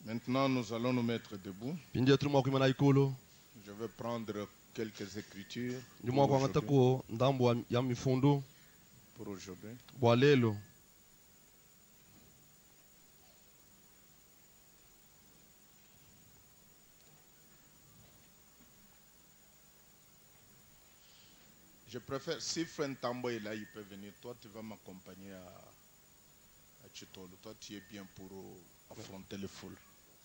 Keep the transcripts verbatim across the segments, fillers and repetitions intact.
Maintenant, nous allons nous mettre debout. Je vais prendre quelques écritures pour aujourd'hui. Pour aujourd'hui. Je préfère, si Frère Tambo est là, il peut venir. Toi, tu vas m'accompagner à, à Chitolo. Toi, tu es bien pour affronter les foules.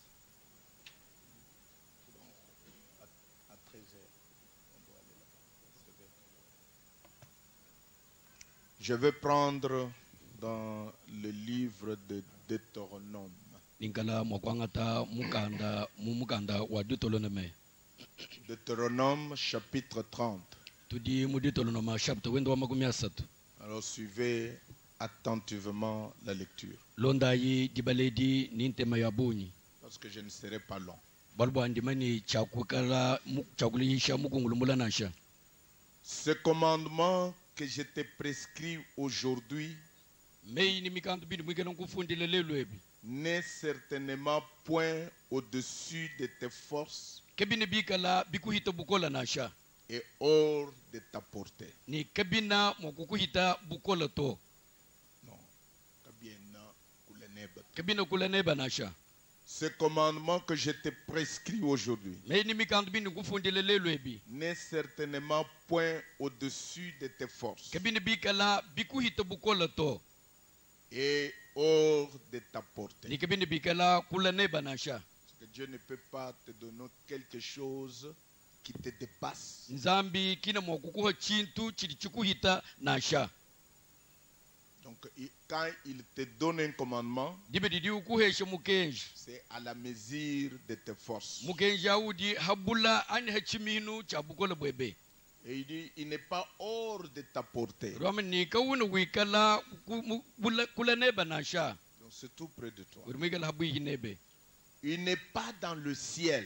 À, à treize heures, on doit aller là. Je vais prendre dans le livre de Deutéronome. Deutéronome chapitre trente. Alors suivez attentivement la lecture. Parce que je ne serai pas long. Ce commandement que je te prescris aujourd'hui n'est certainement point au-dessus de tes forces et hors de ta portée. Non. Ce commandement que je te prescris aujourd'hui n'est certainement point au-dessus de tes forces et hors de ta portée. Parce que Dieu ne peut pas te donner quelque chose qui te dépasse. Donc quand il te donne un commandement, c'est à la mesure de tes forces. Et il dit, il n'est pas hors de ta portée. Donc c'est tout près de toi. Il n'est pas dans le ciel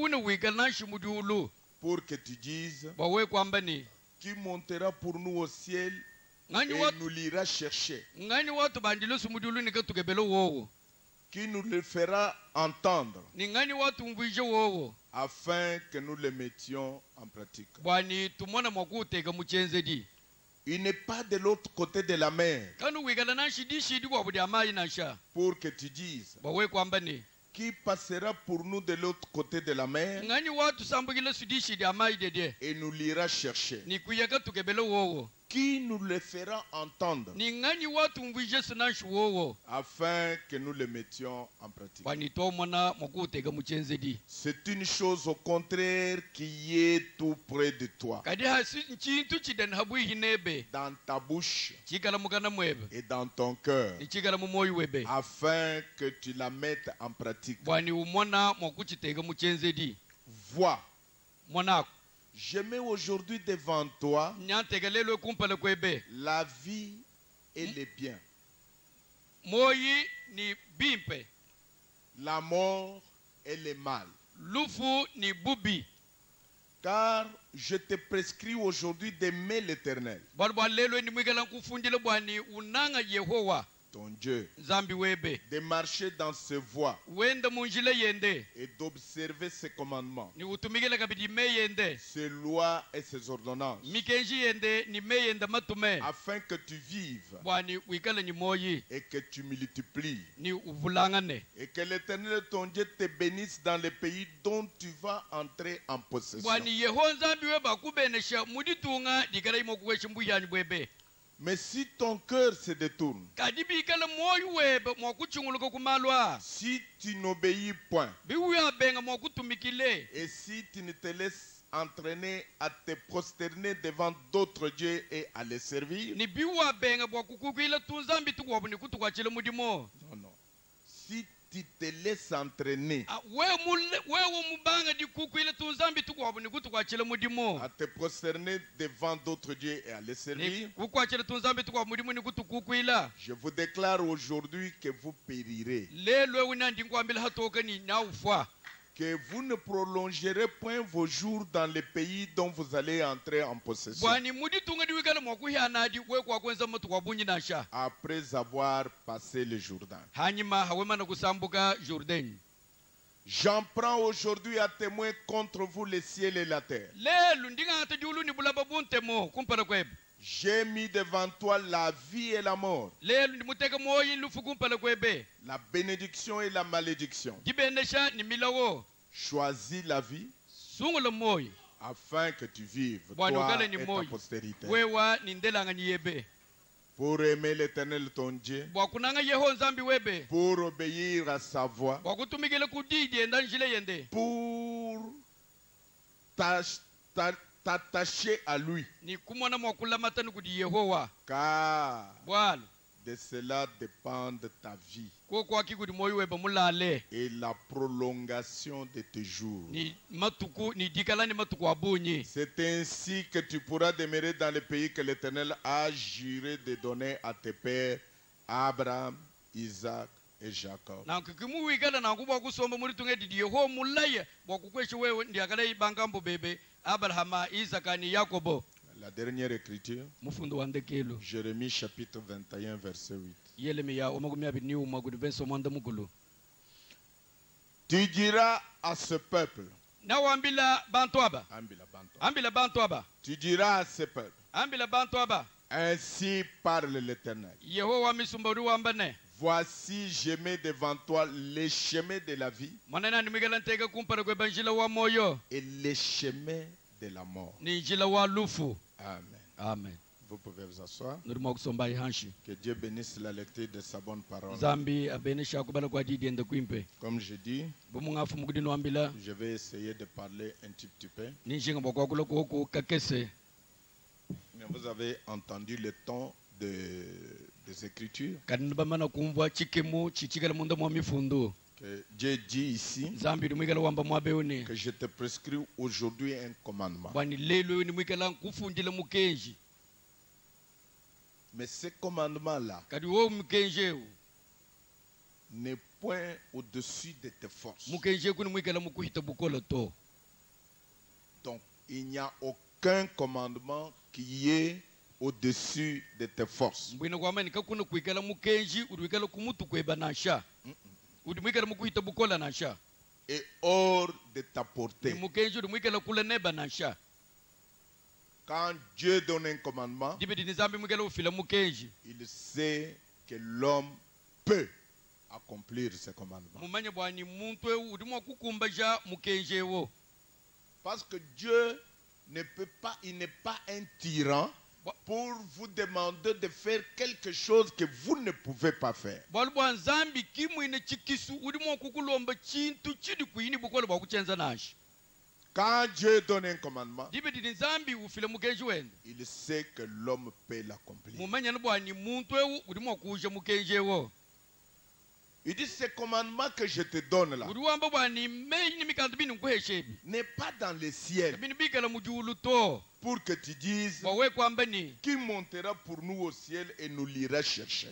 pour que tu dises qui montera pour nous au ciel et nous l'ira chercher, qui nous le fera entendre afin que nous le mettions en pratique. Il n'est pas de l'autre côté de la mer pour que tu dises qui passera pour nous de l'autre côté de la mer et nous l'ira chercher, qui nous le fera entendre afin que nous le mettions en pratique. C'est une chose au contraire qui est tout près de toi, dans ta bouche et dans ton cœur, afin que tu la mettes en pratique. Vois, je mets aujourd'hui devant toi la vie et les biens, la mort et le mal. Car je te prescris aujourd'hui d'aimer l'Éternel, ton Dieu, de marcher dans ses voies et d'observer ses commandements, ses lois et ses ordonnances, afin que tu vives et que tu multiplies, et que l'Éternel ton Dieu te bénisse dans le pays dont tu vas entrer en possession. Mais si ton cœur se détourne, si tu n'obéis point, et si tu ne te laisses entraîner à te prosterner devant d'autres dieux et à les servir, non, non. Si tu te laisses entraîner à te prosterner devant d'autres dieux et à les servir, je vous déclare aujourd'hui que vous périrez, que vous ne prolongerez point vos jours dans le pays dont vous allez entrer en possession, après avoir passé le Jourdain. J'en prends aujourd'hui à témoin contre vous les ciels et la terre. J'ai mis devant toi la vie et la mort, la bénédiction et la malédiction. Choisis la vie afin que tu vives, toi et ta postérité. Pour aimer l'Éternel ton Dieu, pour obéir à sa voix, pour t'attacher à lui. Car de cela dépend ta vie et la prolongation de tes jours. C'est ainsi que tu pourras demeurer dans le pays que l'Éternel a juré de donner à tes pères, Abraham, Isaac et Jacob. La dernière écriture, Jérémie chapitre vingt et un, verset huit. Tu diras à ce peuple, tu diras à ce peuple, ainsi parle l'Éternel. Voici, je mets devant toi les chemins de la vie et les chemins de la mort. Amen. Amen. Vous pouvez vous asseoir. Que Dieu bénisse la lecture de sa bonne parole. Comme je dis, je vais essayer de parler un petit, petit peu. Mais vous avez entendu le ton de, des Écritures. Que Dieu dit ici que je te prescris aujourd'hui un commandement. Mais ce commandement-là n'est point au-dessus de tes forces. Donc, il n'y a aucun commandement qui est au-dessus de tes forces. Et hors de ta portée. Quand Dieu donne un commandement, il sait que l'homme peut accomplir ce commandement. Parce que Dieu ne peut pas, il n'est pas un tyran pour vous demander de faire quelque chose que vous ne pouvez pas faire. Quand Dieu donne un commandement, il sait que l'homme peut l'accomplir. Il dit, ce commandement que je te donne là n'est pas dans les ciels pour que tu dises qui montera pour nous au ciel et nous l'ira chercher.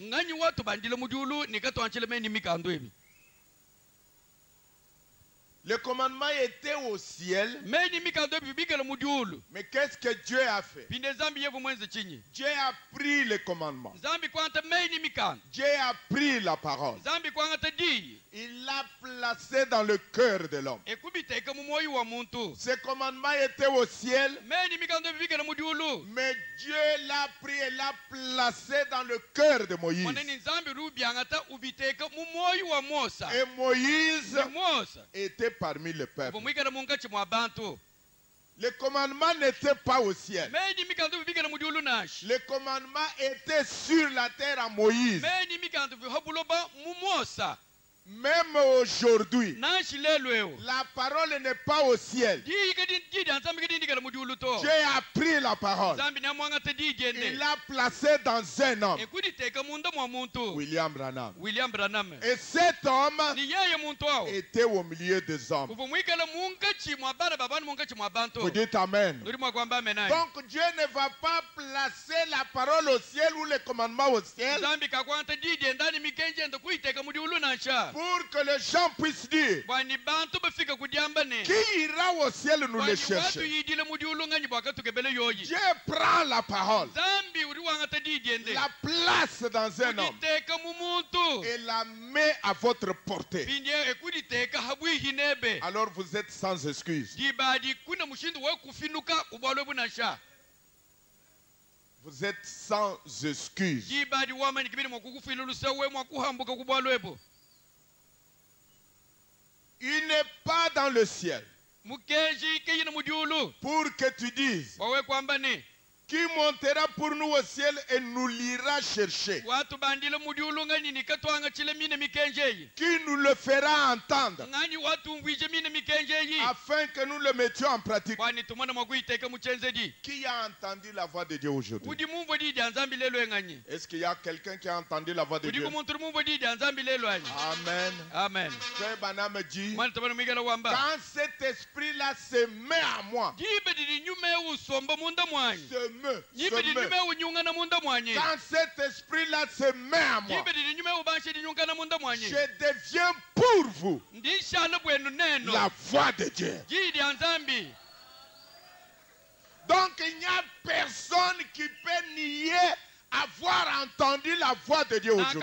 Le commandement était au ciel. Mais qu'est-ce que Dieu a fait? Dieu a pris le commandement. Dieu a pris la parole. Il l'a placé dans le cœur de l'homme. Ce commandement était au ciel. Mais Dieu l'a pris et l'a placé dans le cœur de Moïse. Et Moïse était parmi le peuple. Le commandement n'était pas au ciel. Le commandement était sur la terre à Moïse. Même aujourd'hui, la parole n'est pas au ciel. Dieu a pris la parole. Il l'a placée dans un homme, William Branham. Et cet homme était au milieu des hommes. Vous dites Amen. Donc Dieu ne va pas placer la parole au ciel ou le commandement au ciel Pour que les gens puissent dire qui ira au ciel nous le chercher. Dieu prend la parole, la place dans un homme et la met à votre portée. Alors vous êtes sans excuse. Vous êtes sans excuse. Il n'est pas dans le ciel pour que tu dises qui montera pour nous au ciel et nous l'ira chercher, qui nous le fera entendre afin que nous le mettions en pratique. Qui a entendu la voix de Dieu aujourd'hui? Est-ce qu'il y a quelqu'un qui a entendu la voix de Dieu? Amen. Amen. Frère Branham dit, quand cet esprit-là se met à moi, se meut, se meut. Quand cet esprit-là se met à moi, je deviens pour vous la voix de Dieu. Donc il n'y a personne qui peut nier avoir entendu la voix de Dieu aujourd'hui.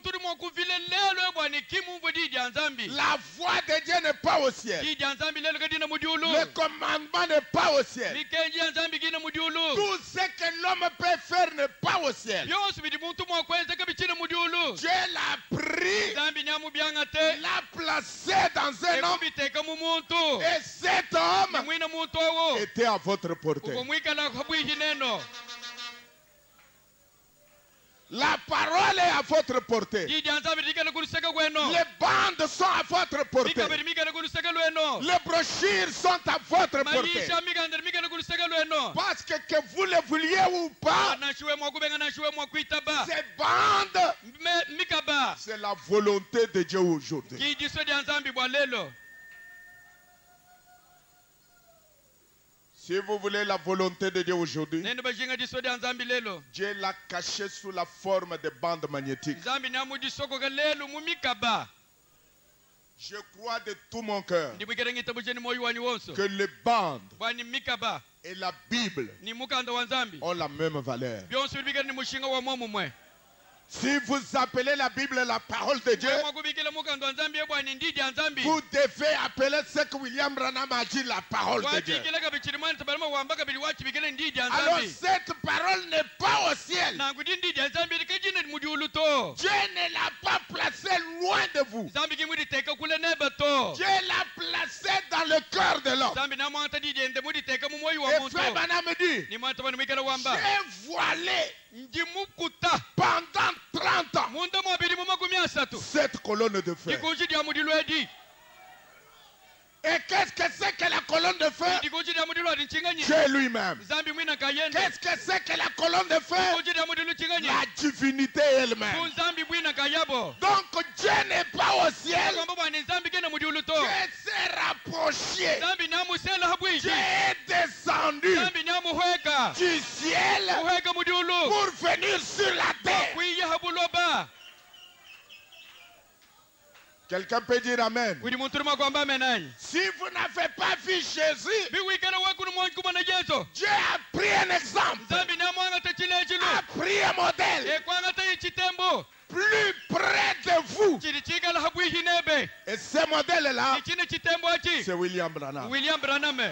La voix de Dieu n'est pas au ciel. Le commandement n'est pas au ciel. Tout ce que l'homme peut faire n'est pas au ciel. Dieu l'a pris, l'a placé dans un homme, et cet homme était à votre portée. La parole est à votre portée. Les bandes sont à votre portée. Les brochures sont à votre portée. Parce que que vous le vouliez ou pas, ces bandes, c'est la volonté de Dieu aujourd'hui. Si vous voulez la volonté de Dieu aujourd'hui, Dieu l'a caché sous la forme de bandes magnétiques. Je crois de tout mon cœur que les bandes et la Bible ont la même valeur. Si vous appelez la Bible la parole de Dieu, vous devez appeler ce que William Branham a dit la parole de Dieu. Alors cette parole n'est pas au ciel. Dieu ne l'a pas placée loin de vous. Dieu l'a placée dans le cœur de l'homme. Et frère Branham dit, j'ai voilé pendant trente ans cette colonne de fer. Et qu'est-ce que c'est que la colonne de fer? Dieu lui-même. Qu'est-ce que c'est que la colonne de fer? La divinité elle-même. Donc Dieu n'est pas au ciel. Dieu s'est rapproché. Dieu est descendu du ciel pour venir sur la terre. Quelqu'un peut dire Amen. Si vous n'avez pas vu Jésus, Dieu a pris un exemple, a pris un modèle plus près de vous. Et ce modèle-là, c'est William Branham. William Branham.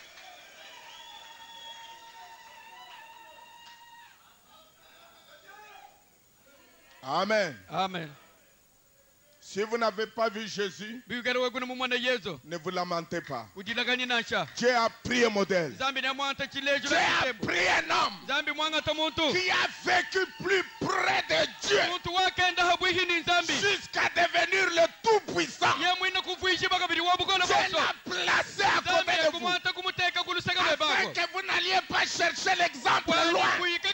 Amen. Amen. Si vous n'avez pas vu Jésus, ne vous lamentez pas. Dieu a pris un modèle. Dieu a pris un homme qui a vécu plus près de Dieu jusqu'à devenir le Tout-Puissant. Dieu l'a placé à côté de vous afin que vous n'alliez pas chercher l'exemple loin.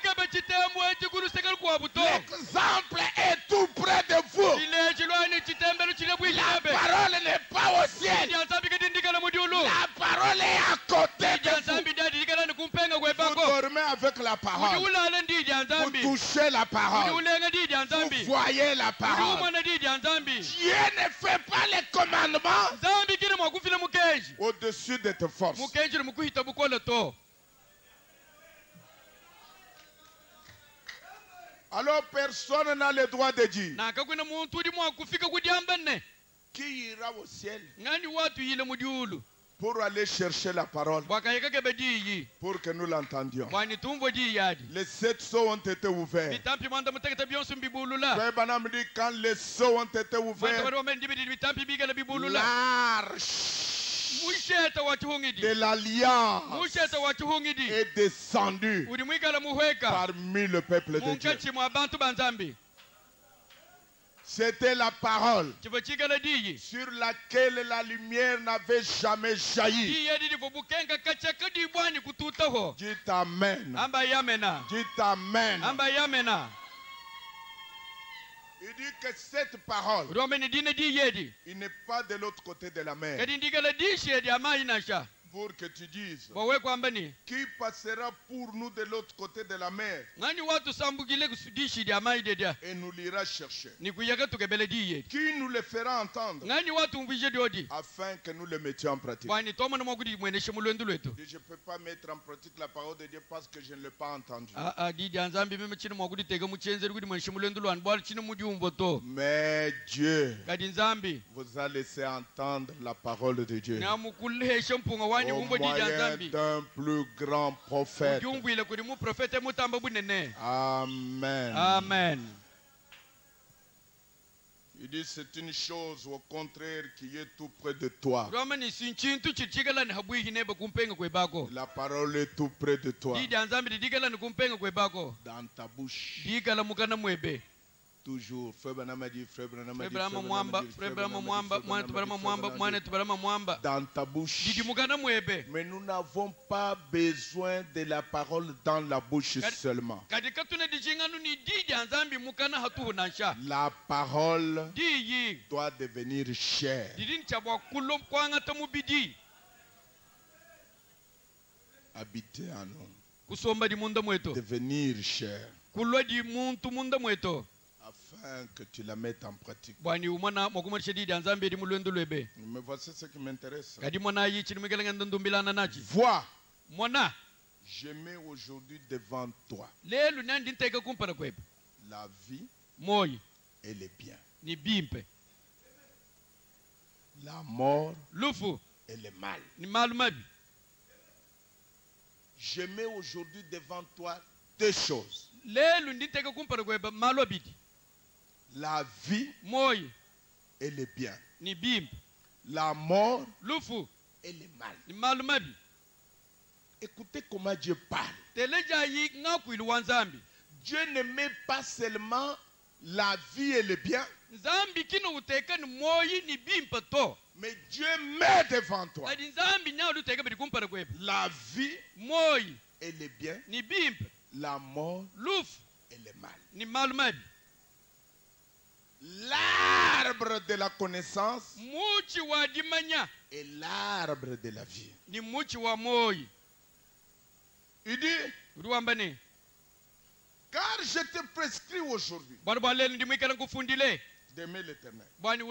L'exemple est tout près de vous. La parole n'est pas au ciel. La parole est à côté de vous. Vous dormez avec la la parole. Vous touchez la parole. Vous voyez la parole. Dieu ne fait pas les commandements au-dessus de tes forces. Alors personne n'a le droit de dire qui ira au ciel pour aller chercher la parole, pour que nous l'entendions. Les sept sceaux ont été ouverts. Frère Branham dit quand les sceaux ont été ouverts, l'arche de l'alliance est descendue parmi le peuple de Dieu. C'était la parole sur laquelle la lumière n'avait jamais jailli. Dites Amen. Dites Amen. Il dit que cette parole, il n'est pas de l'autre côté de la mer. Pour que tu dises, qui passera pour nous de l'autre côté de la mer et nous l'ira chercher. Qui nous le fera entendre afin que nous le mettions en pratique. Je ne peux pas mettre en pratique la parole de Dieu parce que je ne l'ai pas entendue. Mais Dieu vous a laissé entendre la parole de Dieu au moyen d'un plus grand prophète. Amen. Amen. Il dit c'est une chose au contraire qui est tout près de toi. La parole est tout près de toi. Dans ta bouche. Toujours. Frère Branham a dit, Frère Branham a dit, Frère Branham a dit, dans ta bouche. Mais nous n'avons pas besoin de la parole dans la bouche seulement. La parole doit devenir chair. Habiter en nous. Devenir chair. Afin que tu la mettes en pratique. Mais voici ce qui m'intéresse. Vois, je mets aujourd'hui devant toi la vie et les biens, la mort et le mal. Je mets aujourd'hui devant toi deux choses. La vie et les biens. La mort et le mal. Écoutez comment Dieu parle. Dieu ne met pas seulement la vie et le bien, mais Dieu met devant toi la vie et le bien, la mort et le mal. L'arbre de la connaissance et l'arbre de la vie. Il dit, car je te prescris aujourd'hui d'aimer l'Éternel,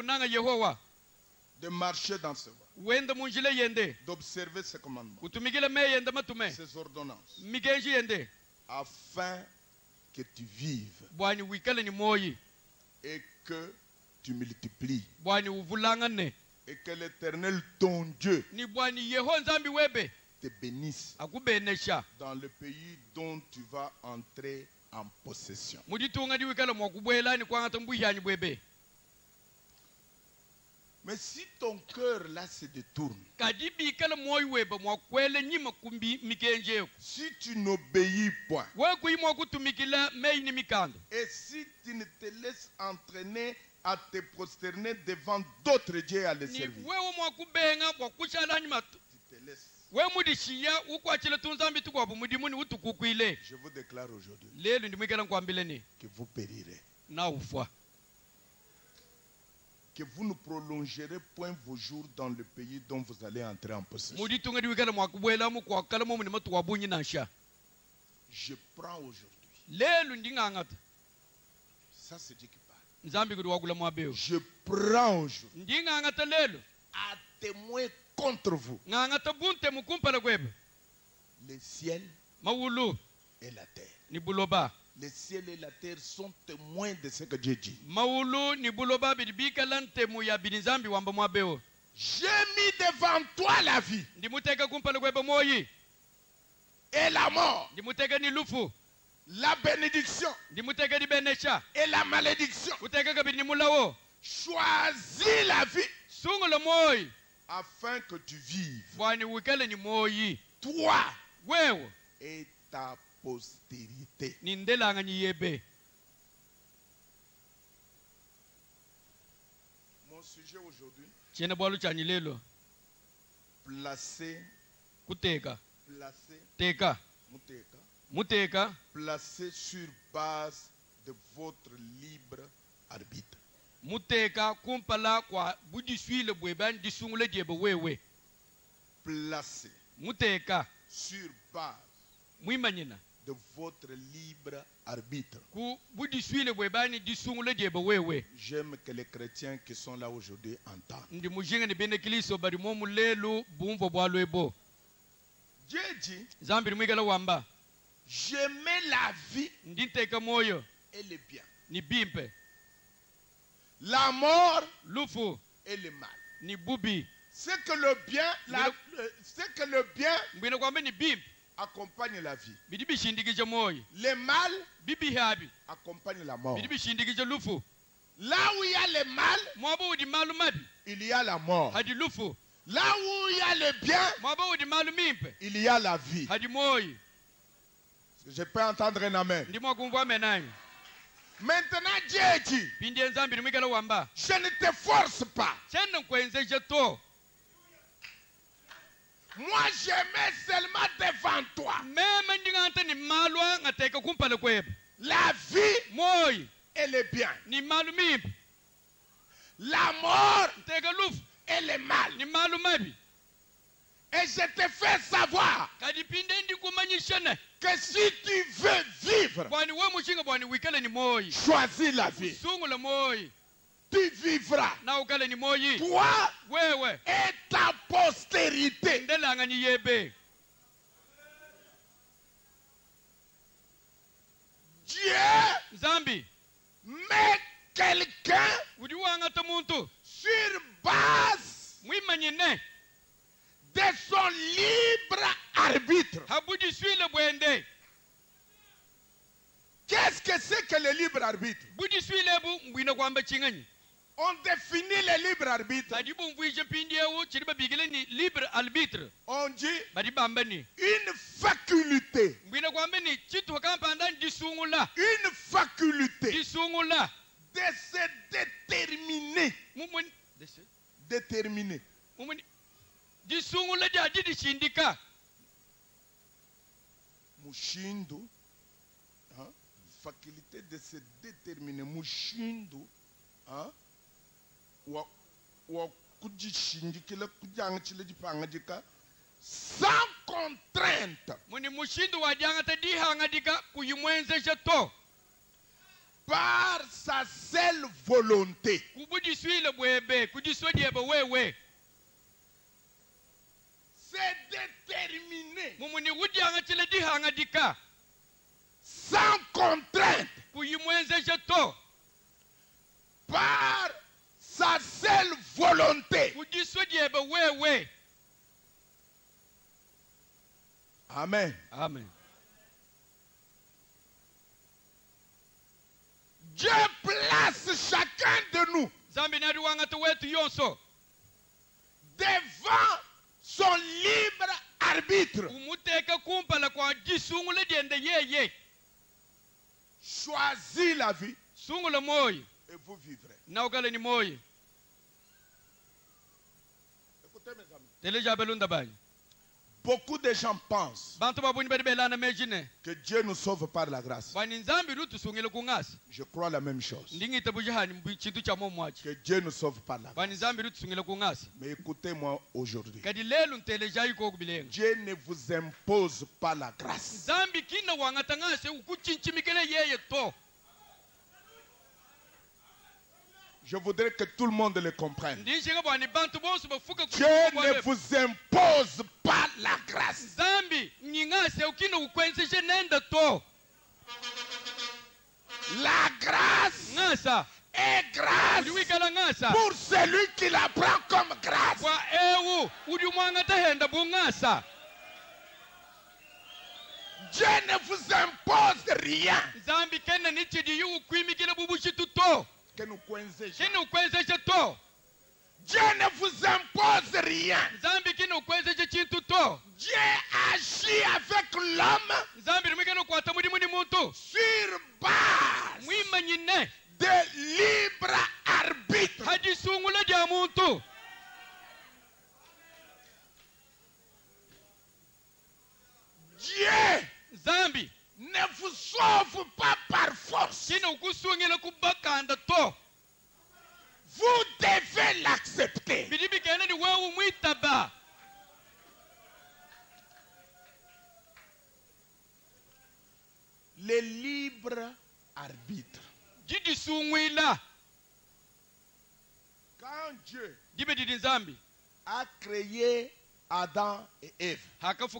de marcher dans ce voie, d'observer ses commandements, ses ordonnances, afin que tu vives et que tu multiplies et que l'Éternel ton Dieu te bénisse dans le pays dont tu vas entrer en possession. Mais si ton cœur là se détourne, si tu n'obéis point, et si tu ne te laisses entraîner à te prosterner devant d'autres dieux et à les servir, tu te laisses. Je vous déclare aujourd'hui que vous périrez. Que vous ne prolongerez point vos jours dans le pays dont vous allez entrer en possession. Je prends aujourd'hui. Ça c'est Dieu qui parle. Je prends aujourd'hui. À témoin contre vous. Le ciel et la terre. Le ciel et la terre sont témoins de ce que Dieu dit. J'ai mis devant toi la vie et la mort, la bénédiction et la malédiction. Choisis la vie afin que tu vives, toi et ta postérité. Mon sujet aujourd'hui, placer, placer, teka, muteka, muteka, placer sur base de votre libre arbitre. muteka kumpala kwa budiswile bweban disungule diebe wewe. Placer, muteka, sur base mwimanyina de votre libre arbitre. J'aime que les chrétiens qui sont là aujourd'hui entendent. Dieu dit, je mets la vie et le bien, la mort et le mal. C'est que le bien, la, c'est que le bien accompagne la vie. Le mal accompagne la mort. Là où il y a le mal, il y a la mort. Là où il y a le bien, il y a la vie. Je peux entendre un amen. Maintenant Dieu dit, je ne te force pas. Moi je mets seulement devant toi la vie et le bien, la mort et le mal. Et je te fais savoir que si tu veux vivre, choisis la vie. Tu vivras, toi et ta postérité. Dieu met quelqu'un sur base de son libre arbitre. Qu'est-ce que c'est que le libre arbitre? On définit le libre arbitre. On dit une faculté. Une faculté de se déterminer. Déterminer. Mushindu. Hein? Faculté de se déterminer. Mushindu. Hein? Sans contrainte, par sa seule volonté. C'est déterminé sans contrainte par sa seule volonté. Amen. Amen. Dieu place chacun de nous devant son libre arbitre. Choisis la vie et vous vivrez. Écoutez mes amis. Beaucoup de gens pensent que Dieu nous sauve par la grâce. Je crois la même chose. Que Dieu nous sauve par la grâce. Mais écoutez-moi aujourd'hui. Dieu ne vous impose pas la grâce. Je voudrais que tout le monde le comprenne. Dieu ne vous impose pas la grâce. La grâce est grâce pour celui qui la prend comme grâce. Dieu ne vous impose rien. Que nous Dieu ne vous impose rien. Dieu agit avec l'homme sur base de libre arbitre. Dieu ne vous sauve pas par force. Vous devez l'accepter. Le libre arbitre. Quand Dieu a créé Adam et Ève,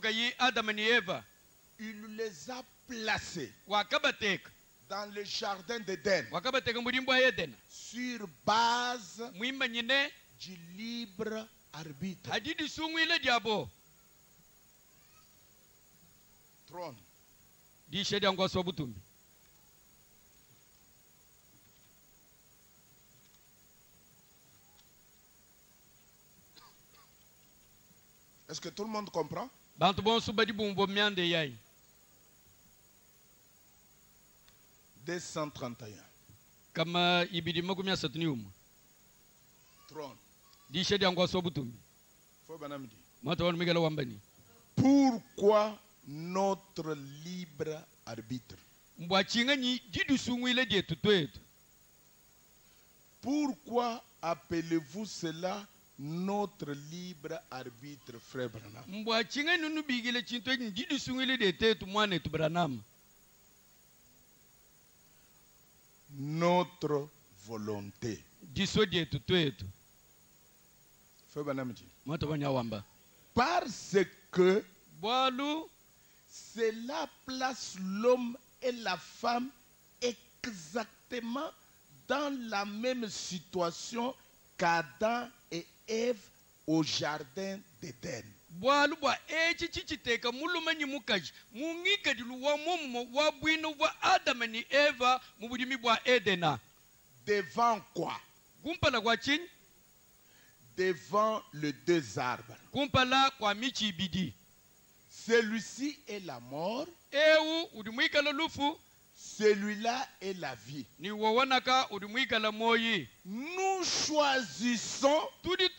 il les a placés dans le jardin d'Éden sur base du libre arbitre. Trône. Est-ce que tout le monde comprend? deux cent trente et un. Kama ibidi makumi asatu ni umu. Trône. Di shedi angwa sobutumbi. Faut banamdi. Mata wan migala wambani. Pourquoi notre libre arbitre? Mbwachinga ni jidu sungwile die tutuetu. Pourquoi appelez-vous cela notre libre arbitre, frère Branham? Mbwachinga nunu bigile chinto ni jidu sungwile die tetu mwane tu Branham. Notre volonté. Parce que cela place l'homme et la femme exactement dans la même situation qu'Adam et Ève au jardin d'Éden. Devant quoi? Devant les deux arbres. Celui-ci est la mort. Celui-là est la vie. Nous choisissons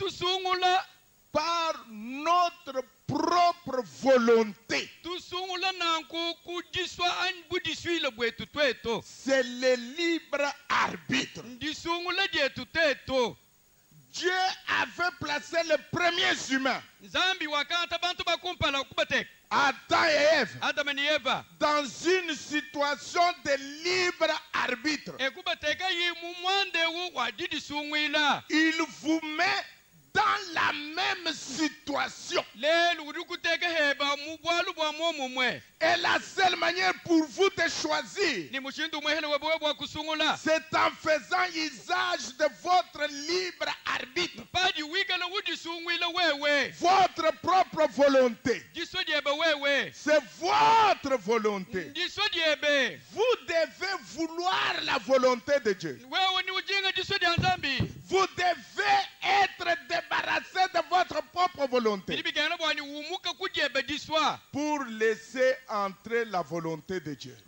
par notre propre volonté. C'est le libre arbitre. Dieu avait placé les premiers humains, Adam et Ève, dans une situation de libre arbitre. Il vous met dans la même situation. Et la seule manière pour vous de choisir, c'est en faisant usage de votre libre arbitre. Votre propre volonté. C'est votre volonté. Vous devez vouloir la volonté de Dieu. Vous devez être débarrassé de votre propre volonté pour laisser entrer la volonté de Dieu.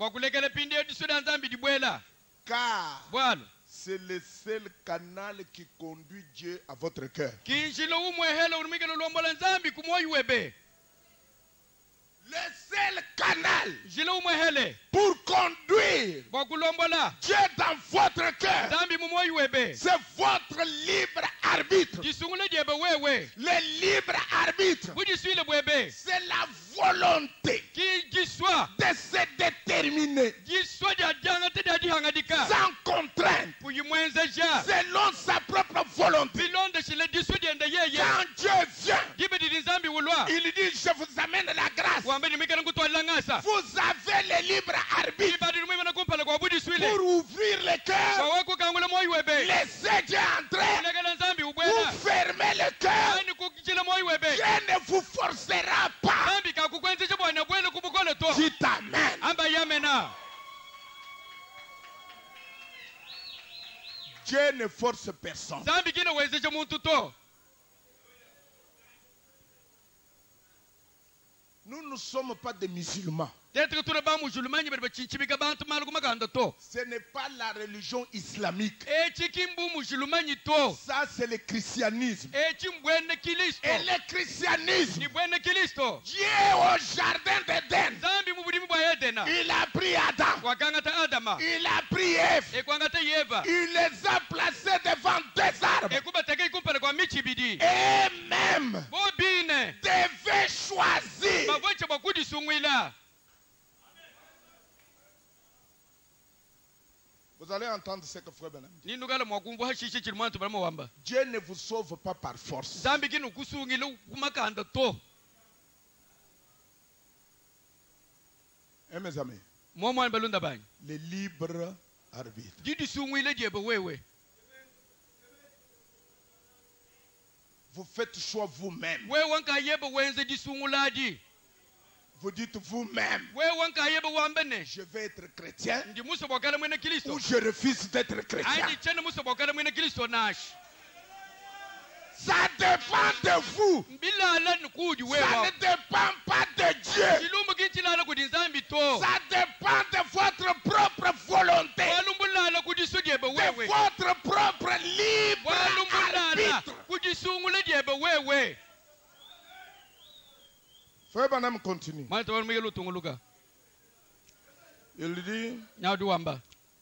Car c'est le seul canal qui conduit Dieu à votre cœur. Le seul canal jile umwehele pour conduire bokulombola Dieu dans votre cœur, zambi mumoyi webe c'est votre libre arbitre. jisungule diebe wewe Le libre arbitre, bujiswile bwebe c'est la volonté ki jiswa de se déterminer jiswa dia janga te dia dihangadika sans contrainte, kuyimwenza ja selon sa propre volonté. bilonde shile jiswa diende yeye Quand Dieu vient, jibe didi zambi wulwa il dit, je vous amène la grâce. wambe nimikana kutwalila ngasa Vous avez le libre arbitre ibadi numimana kumpala kwa bujiswile pour ouvrir le cœur, wawe kukangula moyi webe laissez Dieu entrer, ulegela zambi vous ubwela fermez le cœur. ani kukijile moyi webe Dieu ne vous forcera pas. zambi kakukwenzeje bwana bwele kubukole to Dites Amen. amba yamena Dieu ne force personne. zambi kine wezeje muntu to Nous ne sommes pas des musulmans. tetre tuna ba mujulumanyi bari bachinchibika bantu malugu maganda to Ce n'est pas la religion islamique. e chikimbu mujulumanyi to Ça, c'est le christianisme. e chimbwene kilisto Et le christianisme, ni bwene kilisto Dieu au jardin d'Éden, zambi mubudimi bwa edena il a pris Adam, wakangata adama il a pris Ève, e kwangata yeva il les a placés devant deux arbres. e kubateka ikumpele kwa michibidi Et même bobine devaient choisir. bavoche bakudisungwila Vous allez entendre ce que frère Benham dit. nindugala mwakumvu hashishi chili mwantu balimo wamba Dieu ne vous sauve pas par force. zambi kino kusungila kumakanda to Eh, mes amis, momwani balunda banyi le libre arbitre. didisungwile diebe wewe Vous faites choix vous-même. wewe wanka yebe wenze disunguladi Vous dites vous-même, wewe wanka yebe wambene je vais être chrétien ndi muso bokala mwene kristo ou je refuse d'être chrétien. ani chene muso bokala mwene kristo nashi Ça dépend de vous. mbilala nikuji Ça wewe ne dépend pas de Dieu. chilumu kinchilala kudi nzambi to Ça dépend de votre propre volonté, walumbulala kudisu diebe de wewe votre propre libre walumbulala arbitre. kudisungule diebe wewe Frère Branham continue. mwana tabalumike lutunguluka Il dit nyawdi wamba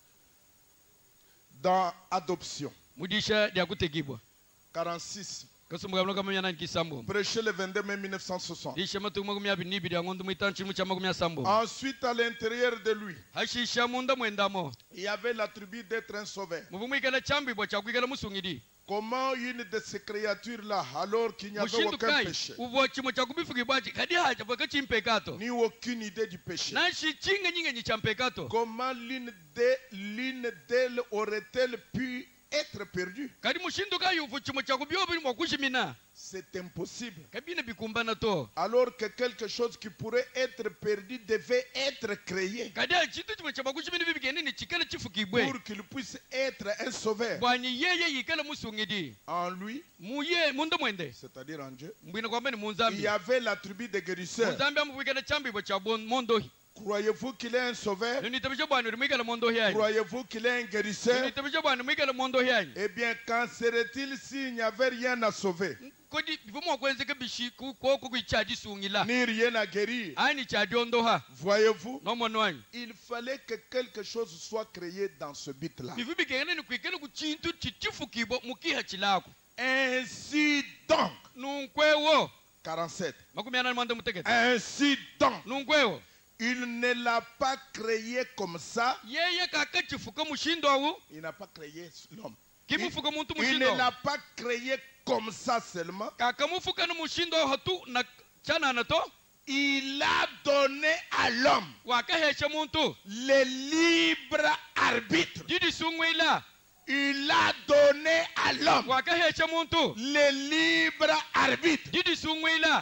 dans Adoption mudisha dia kutegibwa quarante-six, kasumbuka mloka mnyana nkisambo prêché le vingt-deux mai mille neuf cent soixante. disha matu magumi abiri nibiri angondu mwitanchi mucha magumi asambo Ensuite, à l'intérieur de lui, hashisha munda mwendamo il y avait l'attribut d'être un sauveur. muvumwikala chambibwa chakwikala musungidi Comment une de ces créatures-là, alors qu'il n'y avait aucun mushindukai péché, uvo chimo chakubifukibwachi kadi hacha bweka chimpekato ni aucune idée du péché, nashi chinga nyingenyi champekato comment l'une de- l'une d'elles aurait-elle pu être perdue? kadi mushindukai uvo chimo chakubyobi mwakushimina C'est impossible. kabine bikumbana to Alors que quelque chose qui pourrait être perdu devait être créé kadi chintu chimo chabakushimini bibigenini chikala chifukibwe pour qu'il puisse être un sauveur bwanyi yeye yikala musungidi en lui, muye mundo mwende c'est-à-dire en Dieu. mbwina kwamba ni Il munzambi y avait l'attribut de guérisseur. munzambi amuvwikala chambibwa cha bon- mondohi Croyez-vous qu'il est un sauveur? ninitabisha bwana ulimwikala mondohi yanyi Croyez-vous qu'il est un guérisseur? ninitabisha bwana mwikala mondohi yanyi Eh bien, qu'en serait-il s'il n'y avait rien à sauver, kodi vumwa kwenzeka bishi koko kuichaji sungila ni rien à guérir? ani chaji ondoha Voyez-vous, nomono wanyi il fallait que quelque chose soit créé dans ce but-là. bivu bigengene ni kwikele ku chintu chitifukibwa mukiha chilako Ainsi donc, nunkwewo quarante-sept. makumi anani mwanda mutekete Ainsi donc, nunkwewo il ne l'a pas créé comme ça. yeye kaka chifuka mushindo awu Il n'a pas créé l'homme. Il, kimufuka muntu il mushindo ne l'a pas créé comme ça seulement. kaka mufuka ni mushindo awu hatu na chanana to Il a donné à l'homme wakahesha muntu le libre arbitre. didi sungwila Il a donné à l'homme wakahesha muntu le libre arbitre. didi sungwila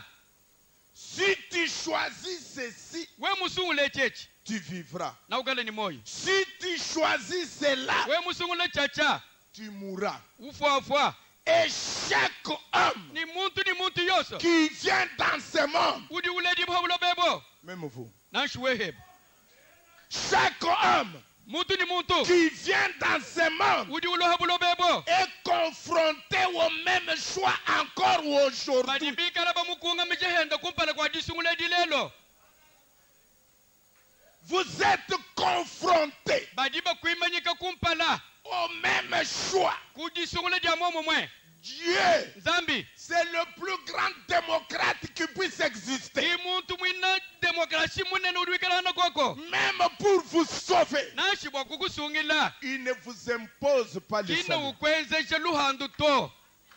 Si tu choisis ceci, we musungule chechi tu vivras. na ugale ni moyo Si tu choisis cela, we musungule chacha tu mourras. ufuafua Et chaque homme ni muntu ni muntu yoso qui vient dans ce monde, udi uledi bhabulo bebo même vous, nanshuweheb chaque homme muntu ni muntu qui vient dans ce monde udi ulohabulo bebo est confronté au même choix encore aujourd'hui. badibikala bamukunga mijehenda kumpala kwa disunguledi lelo Vous êtes confrontés au même choix. Dieu, c'est le plus grand démocrate qui puisse exister. Même pour vous sauver, il ne vous impose pas le salut.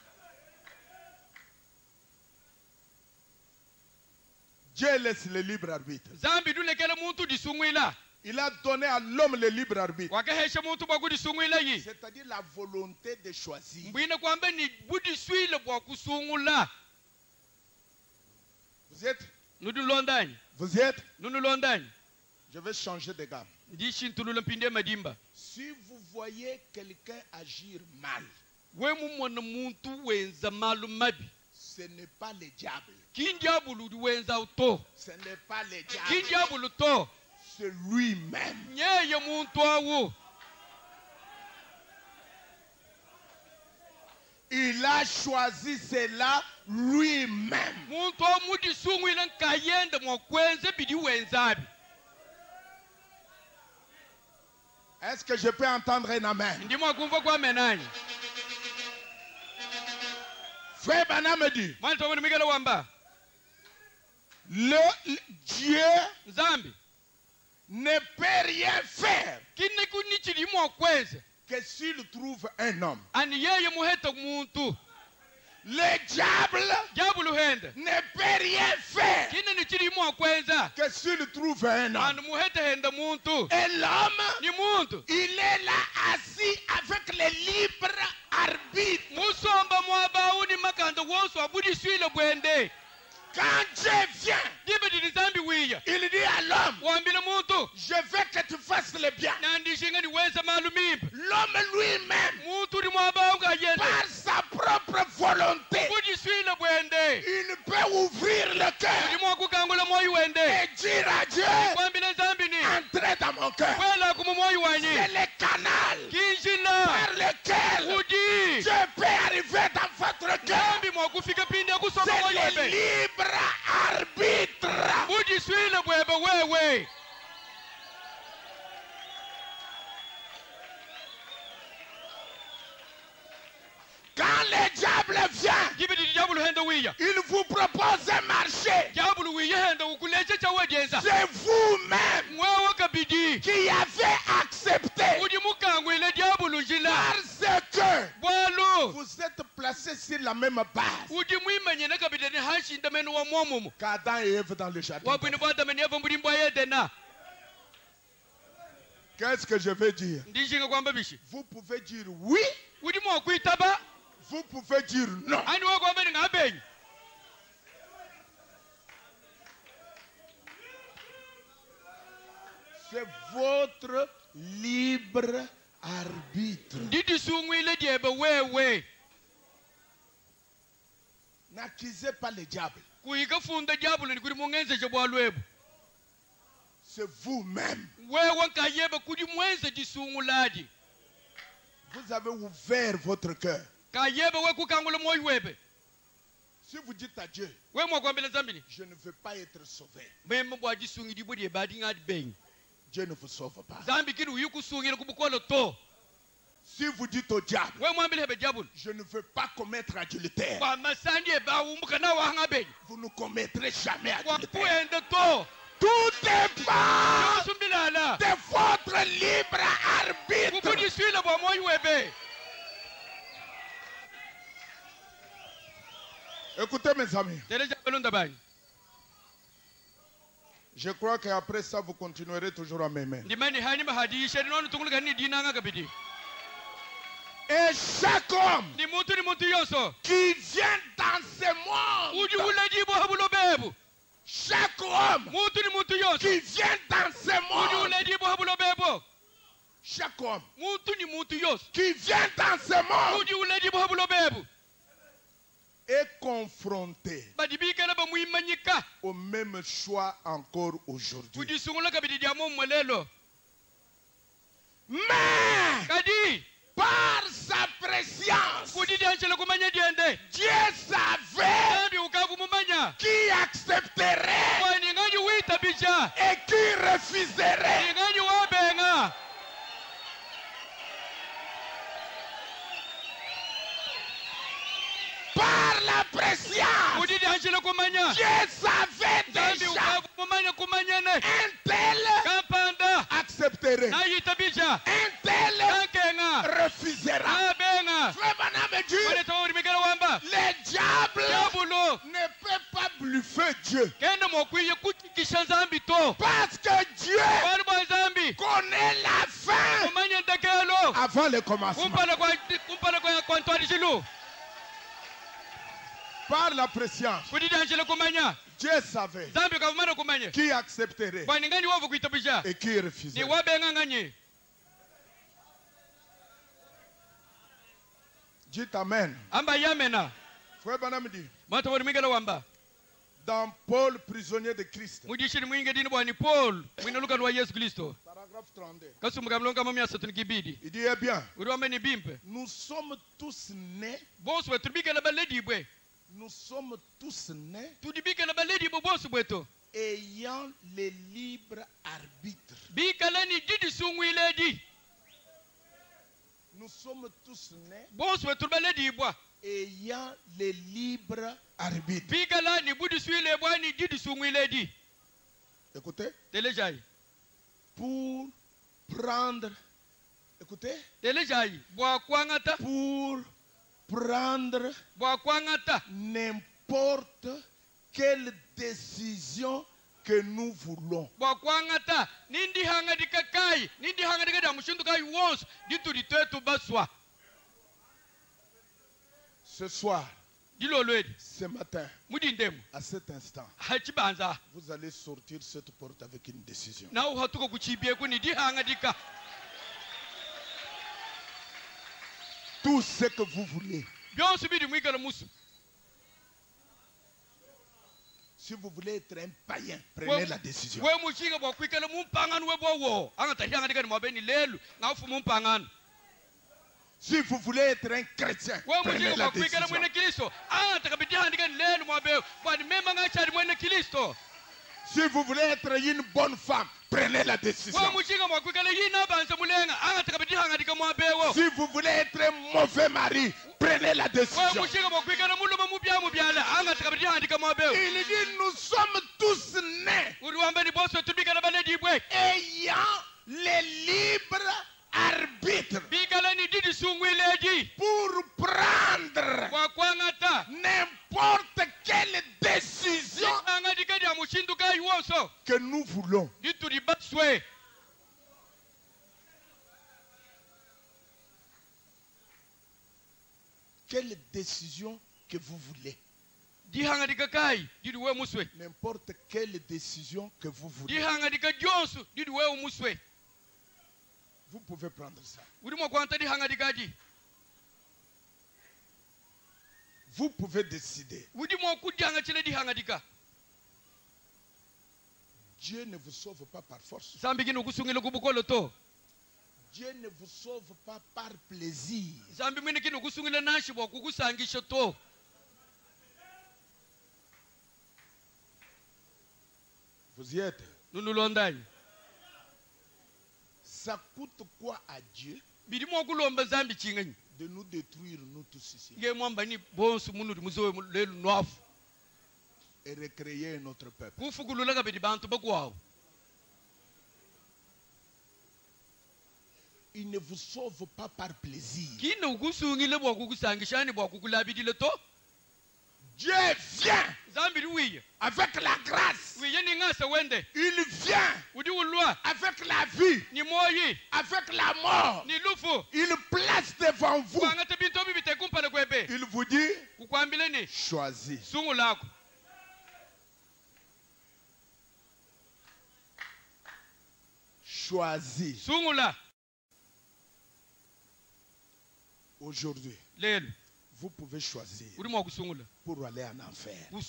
Dieu laisse le libre arbitre. Il a donné à l'homme le libre arbitre. C'est-à-dire la volonté de choisir. Vous êtes? Vous êtes? Je vais changer de gamme. Si vous voyez quelqu'un agir mal, ce n'est pas le diable. Ce n'est pas le diable. C'est lui-même. Il a choisi cela lui-même. Est-ce que je peux entendre un amen? Frère Bana me dit, le, le Dieu ne peut rien faire que s'il trouve un homme. Le diable ne peut rien faire que s'il trouve un homme. Et l'homme, il est là assis avec le libre arbitre. Quand Dieu vient, il dit à l'homme, je veux que tu fasses le bien. L'homme lui-même, par sa propre volonté, il peut ouvrir le cœur et dire à Dieu, entrez dans mon cœur. C'est le canal par lequel Dieu peut arriver dans votre cœur. C'est le libre arbitre. Quand le diable vient, il vous propose un marché. C'est vous-même qui avez accepté. Parce que vous êtes placés sur la même base qu'Adam et Ève dans le jardin. Qu'est-ce que je veux dire? Vous pouvez dire oui. Vous pouvez dire non. C'est votre libre arbitre. N'accusez pas le diable. C'est vous-même. Vous avez ouvert votre cœur. Si vous dites à Dieu, je ne veux pas être sauvé, Dieu ne vous sauve pas. Si vous dites au diable, je ne veux pas commettre adultère, vous ne commettrez jamais adultère. Tout dépend de votre libre arbitre. Écoutez mes amis. Je crois qu'après ça, vous continuerez toujours à m'aimer. Et chaque homme qui vient dans ce monde, chaque homme qui vient dans ce monde, chaque homme qui vient dans ce monde est confronté au même choix encore aujourd'hui. Mais par sa préscience, Dieu savait qui accepterait et qui refuserait. grâce, Dieu savait déjà un tel accepterait, un tel refusera. Frère Branham dit, le diable ne peut pas bluffer Dieu. Parce que Dieu connaît la fin avant le commencement. Par la préscience, Dieu savait qui accepterait et qui refuserait. Dites Amen. Frère Branham dit, dans Paul, prisonnier de Christ, paragraphe trente-deux, il dit, eh bien, nous sommes tous nés, nous sommes tous nés ayant le libre arbitre. Nous sommes tous nés ayant le libre arbitre. Écoutez. Pour prendre, écoutez. Pour prendre n'importe quelle décision que nous voulons. Ce soir, ce matin, à cet instant, vous allez sortir cette porte avec une décision. Tout ce que vous voulez. Si vous voulez être un païen, prenez la décision. Si vous voulez être un chrétien, prenez la décision. Si vous voulez être une bonne femme, prenez la décision. Si vous voulez être un mauvais mari, prenez la décision. Il dit, nous sommes tous nés ayant le libre arbitre pour prendre n'importe quelle décision que nous voulons. Quelle décision que vous voulez. N'importe quelle décision que vous voulez. Vous pouvez prendre ça. Vous pouvez décider. Dieu ne vous sauve pas par force. Dieu ne vous sauve pas par plaisir. Vous y êtes? Ça coûte quoi à Dieu de nous détruire, nous tous ici, et recréer notre peuple? Il ne vous sauve pas par plaisir. Dieu vient avec la grâce. Il vient avec la vie, avec la mort. Il place devant vous. Il vous dit, choisis. Choisis. Aujourd'hui, vous pouvez choisir pour aller en enfer. Vous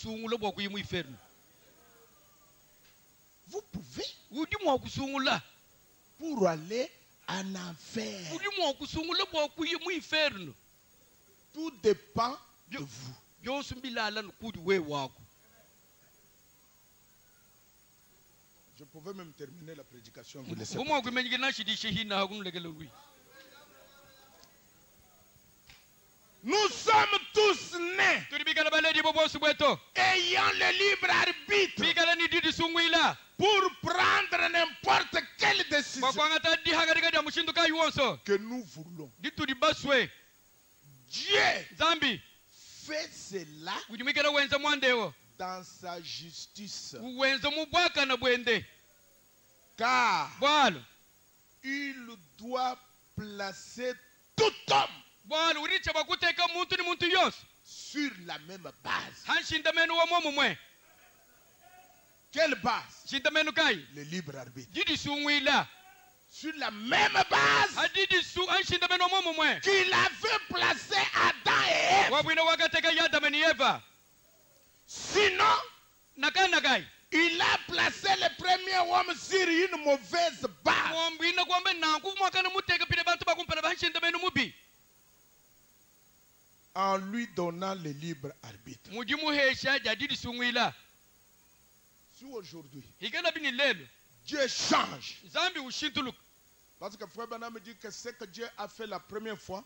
pouvez pour aller en enfer. Tout dépend de vous. Je pouvais même terminer la prédication. Vous laissez Nous sommes tous nés ayant le libre arbitre pour prendre n'importe quelle décision que nous voulons. Dieu fait cela dans sa justice. Car il doit placer tout homme sur la même base. Quelle base? Le libre arbitre. Sur la même base qu'il avait placé Adam et Ève. Sinon, il a placé le premier homme sur une mauvaise base. En lui donnant le libre arbitre. Si aujourd'hui, Dieu change. Parce que Frère Branham me dit que ce que Dieu a fait la première fois,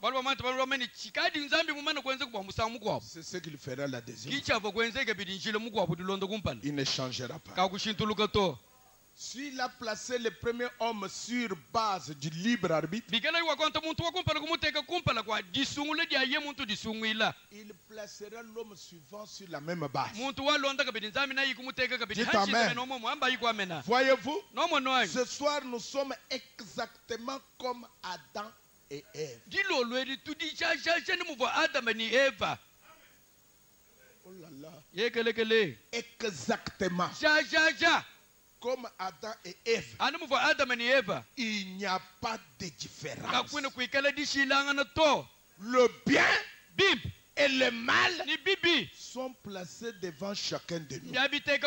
c'est ce qu'il fera la deuxième fois. Il ne changera pas. S'il a placé le premier homme sur base du libre arbitre, il placera l'homme suivant sur la même base. Dites amen. Voyez-vous, ce soir nous sommes exactement comme Adam et Ève. Oh là là. Exactement. Comme Adam et Ève. Il n'y a pas de différence. Le bien et le mal sont placés devant chacun de nous.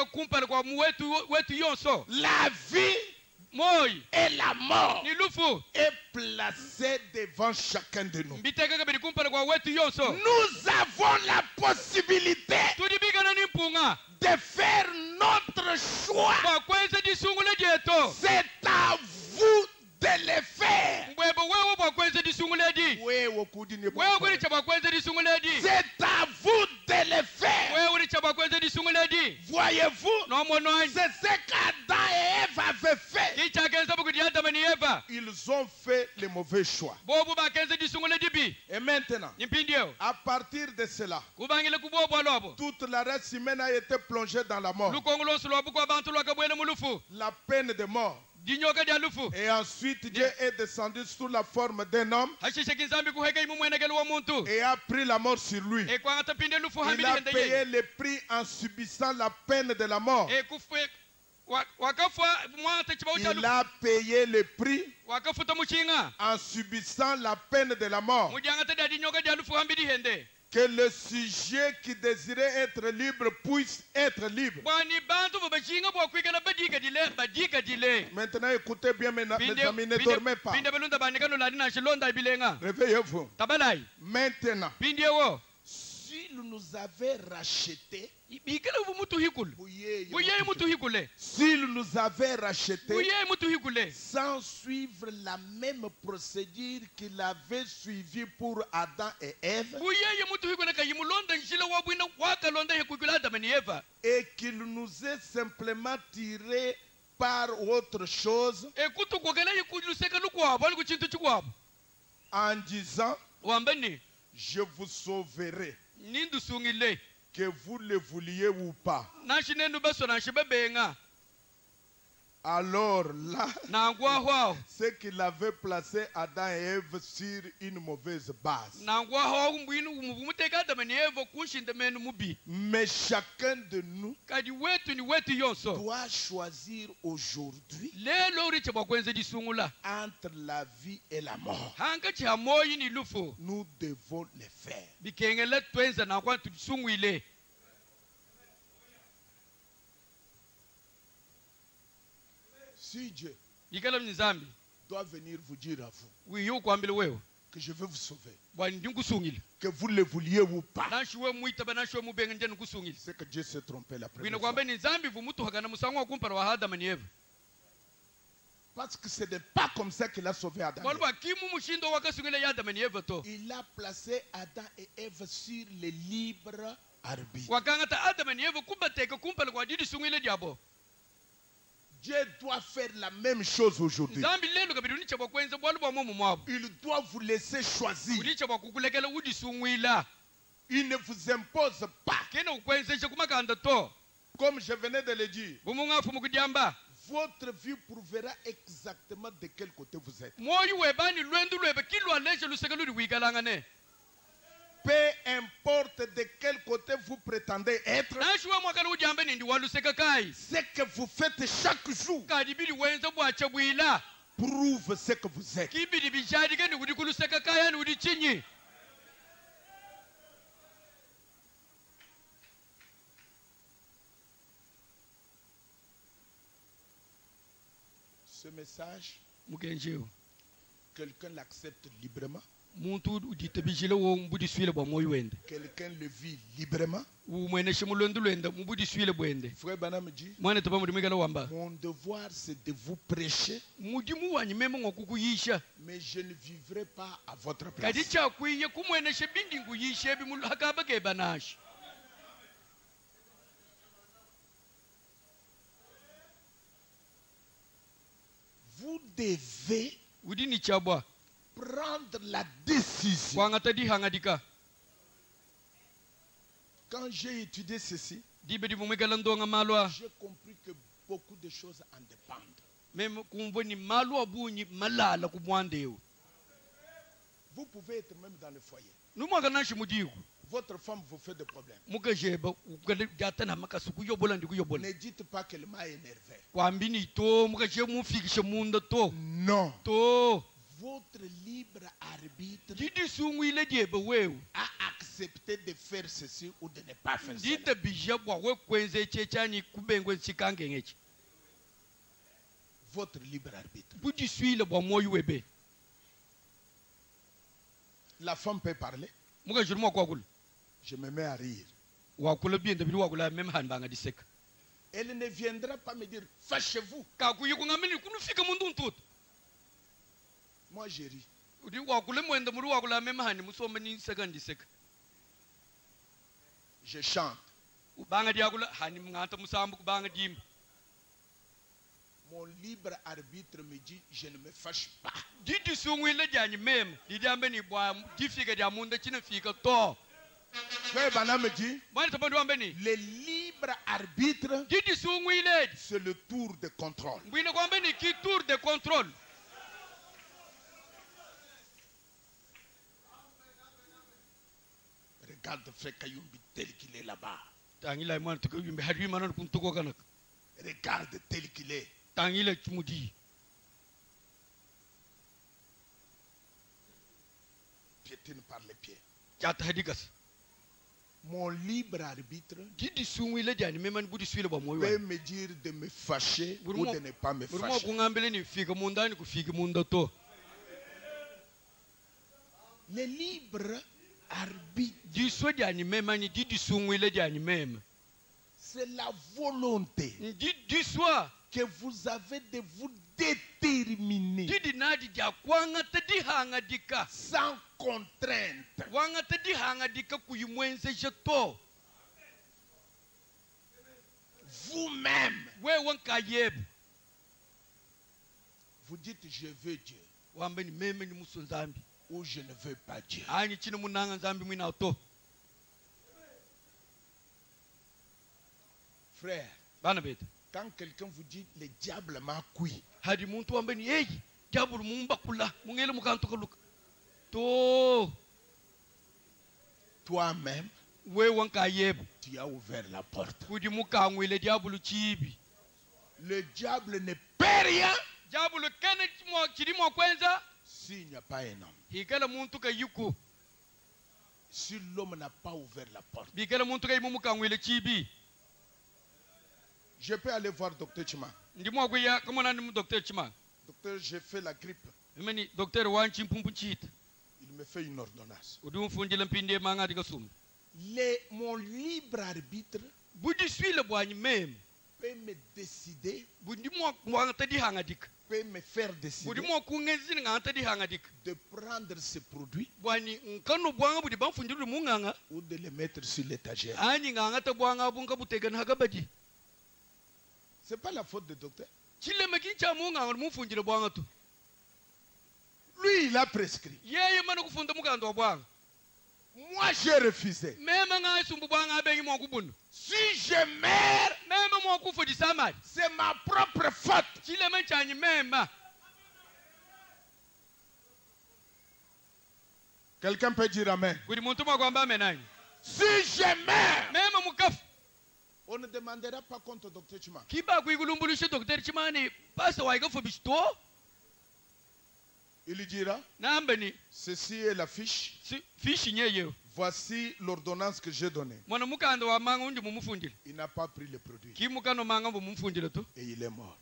La vie et la mort est placée devant chacun de nous. Nous avons la possibilité de faire notre choix. C'est à vous de le faire. C'est à vous de le faire. Voyez-vous, c'est ce qu'Adam et Ève avaient fait. Ils ont fait le mauvais choix. Et maintenant, à partir de cela, toute la race humaine a été plongée dans la mort. La peine de mort. Et ensuite, Dieu est descendu sous la forme d'un homme et a pris la mort sur lui. Il a payé le prix en subissant la peine de la mort. Il a payé le prix en subissant la peine de la mort. Que le sujet qui désirait être libre puisse être libre. Maintenant, écoutez bien, mes amis, ne dormez pas. Réveillez-vous. Maintenant, s'il nous avait racheté, s'il nous avait racheté sans suivre la même procédure qu'il avait suivie pour Adam et Ève, et qu'il nous ait simplement tiré par autre chose, en disant, je vous sauverai, que vous le vouliez ou pas. Alors là, c'est qu'il avait placé Adam et Ève sur une mauvaise base. Mais chacun de nous doit choisir aujourd'hui entre la vie et la mort. Nous devons le faire. Si Dieu doit venir vous dire à vous que je veux vous sauver, que vous le vouliez ou pas, c'est que Dieu s'est trompé la première fois. Parce que ce n'est pas comme ça qu'il a sauvé Adam. Il a placé Adam et Ève sur le libre arbitre. Dieu doit faire la même chose aujourd'hui. Il doit vous laisser choisir. Il ne vous impose pas. Comme je venais de le dire, votre vie prouvera exactement de quel côté vous êtes. Peu importe de quel côté vous prétendez être, ce que vous faites chaque jour prouve ce que vous êtes. Ce message, quelqu'un l'accepte librement. Quelqu'un le vit librement. Frère Branham dit, mon devoir c'est de vous prêcher, mais je ne vivrai pas à votre place. Vous devez prendre la décision. Quand j'ai étudié ceci, j'ai compris que beaucoup de choses en dépendent. Vous pouvez être même dans le foyer. Votre femme vous fait des problèmes. Ne dites pas qu'elle m'a énervé. Non. Votre libre arbitre a accepté de faire ceci ou de ne pas faire cela. Votre libre arbitre. La femme peut parler. Je me mets à rire. Elle ne viendra pas me dire fâchez-vous. Moi j'ai ri. Je chante. Mon libre arbitre me dit je ne me fâche pas. Frère Branham me dit le libre arbitre c'est le tour de contrôle. Regarde Frère Kayumbi tel qu'il est là-bas. Regarde tel qu'il est. Piétine par les pieds. Mon libre arbitre peut me dire de me fâcher ou de ne pas me fâcher. Le libre arbitre, c'est la volonté que vous avez de vous déterminer sans contrainte. Vous-même, vous dites je veux Dieu ou je ne veux pas Dieu. Frère, quand quelqu'un vous dit le diable m'a cuit, toi-même, tu as ouvert la porte. Le diable ne peut rien s'il n'y a pas un homme. Si l'homme n'a pas ouvert la porte, je peux aller voir docteur Chima. Docteur, j'ai fait la grippe. Il me fait une ordonnance. Les, mon libre arbitre peut me décider peut me faire décider de prendre ces produits ou de les mettre sur l'étagère. Ce n'est pas la faute du docteur. Lui, il a prescrit. Moi, j'ai refusé. Si je meurs, c'est ma propre faute. Quelqu'un peut dire amen. Si je meurs, on ne demandera pas compte au docteur Chima. Il dira, ceci est la fiche. Voici l'ordonnance que j'ai donnée. Il n'a pas pris le produit. Et il est mort.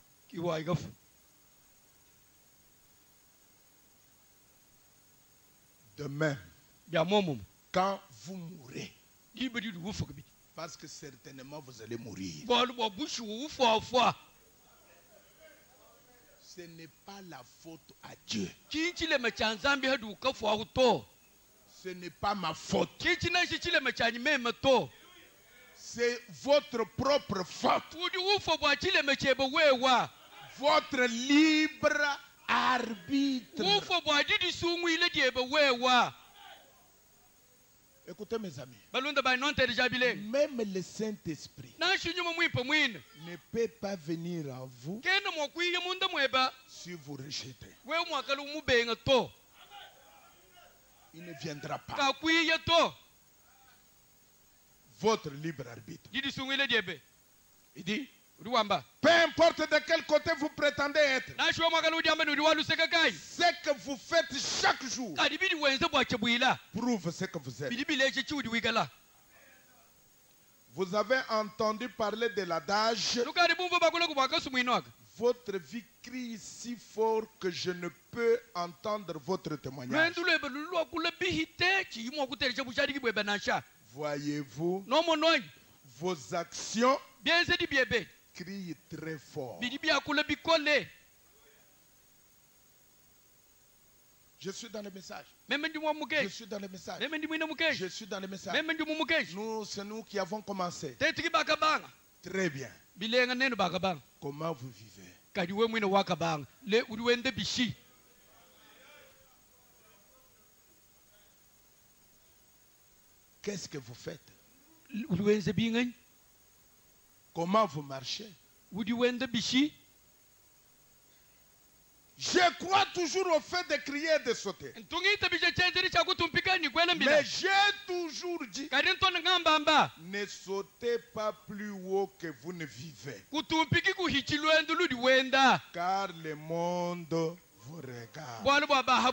Demain, quand vous mourrez, parce que certainement vous allez mourir, ce n'est pas la faute à Dieu. Ce n'est pas ma faute. C'est votre propre faute. Votre libre arbitre. Écoutez mes amis. Même le Saint-Esprit ne peut pas venir à vous si vous rejetez. Il ne viendra pas. Votre libre arbitre. Il dit, peu importe de quel côté vous prétendez être, ce que vous faites chaque jour prouve ce que vous êtes. Vous avez entendu parler de l'adage, votre vie crie si fort que je ne peux entendre votre témoignage. Voyez-vous, vos actions crient très fort. Je suis dans le message. Je suis dans le message. Je suis dans le message. Nous, c'est nous qui avons commencé. Très bien. Comment vous vivez? Qu'est-ce que vous faites? Comment vous marchez? Je crois toujours au fait de crier et de sauter. Mais j'ai toujours dit, ne sautez pas plus haut que vous ne vivez. Car le monde vous regarde.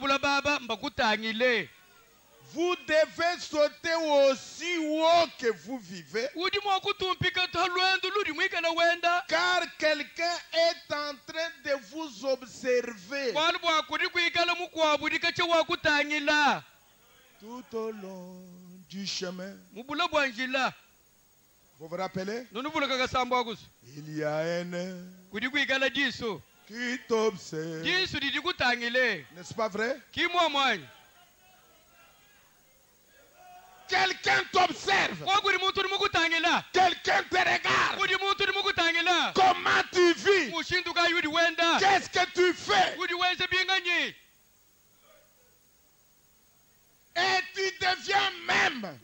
Vous devez sauter aussi haut que vous vivez. Car quelqu'un est en train de vous observer tout au long du chemin. Vous vous rappelez? Il y a un qui t'observe. N'est-ce pas vrai? Quelqu'un t'observe. Quelqu'un te regarde. Comment tu vis? Qu'est-ce que tu fais? Et tu deviens même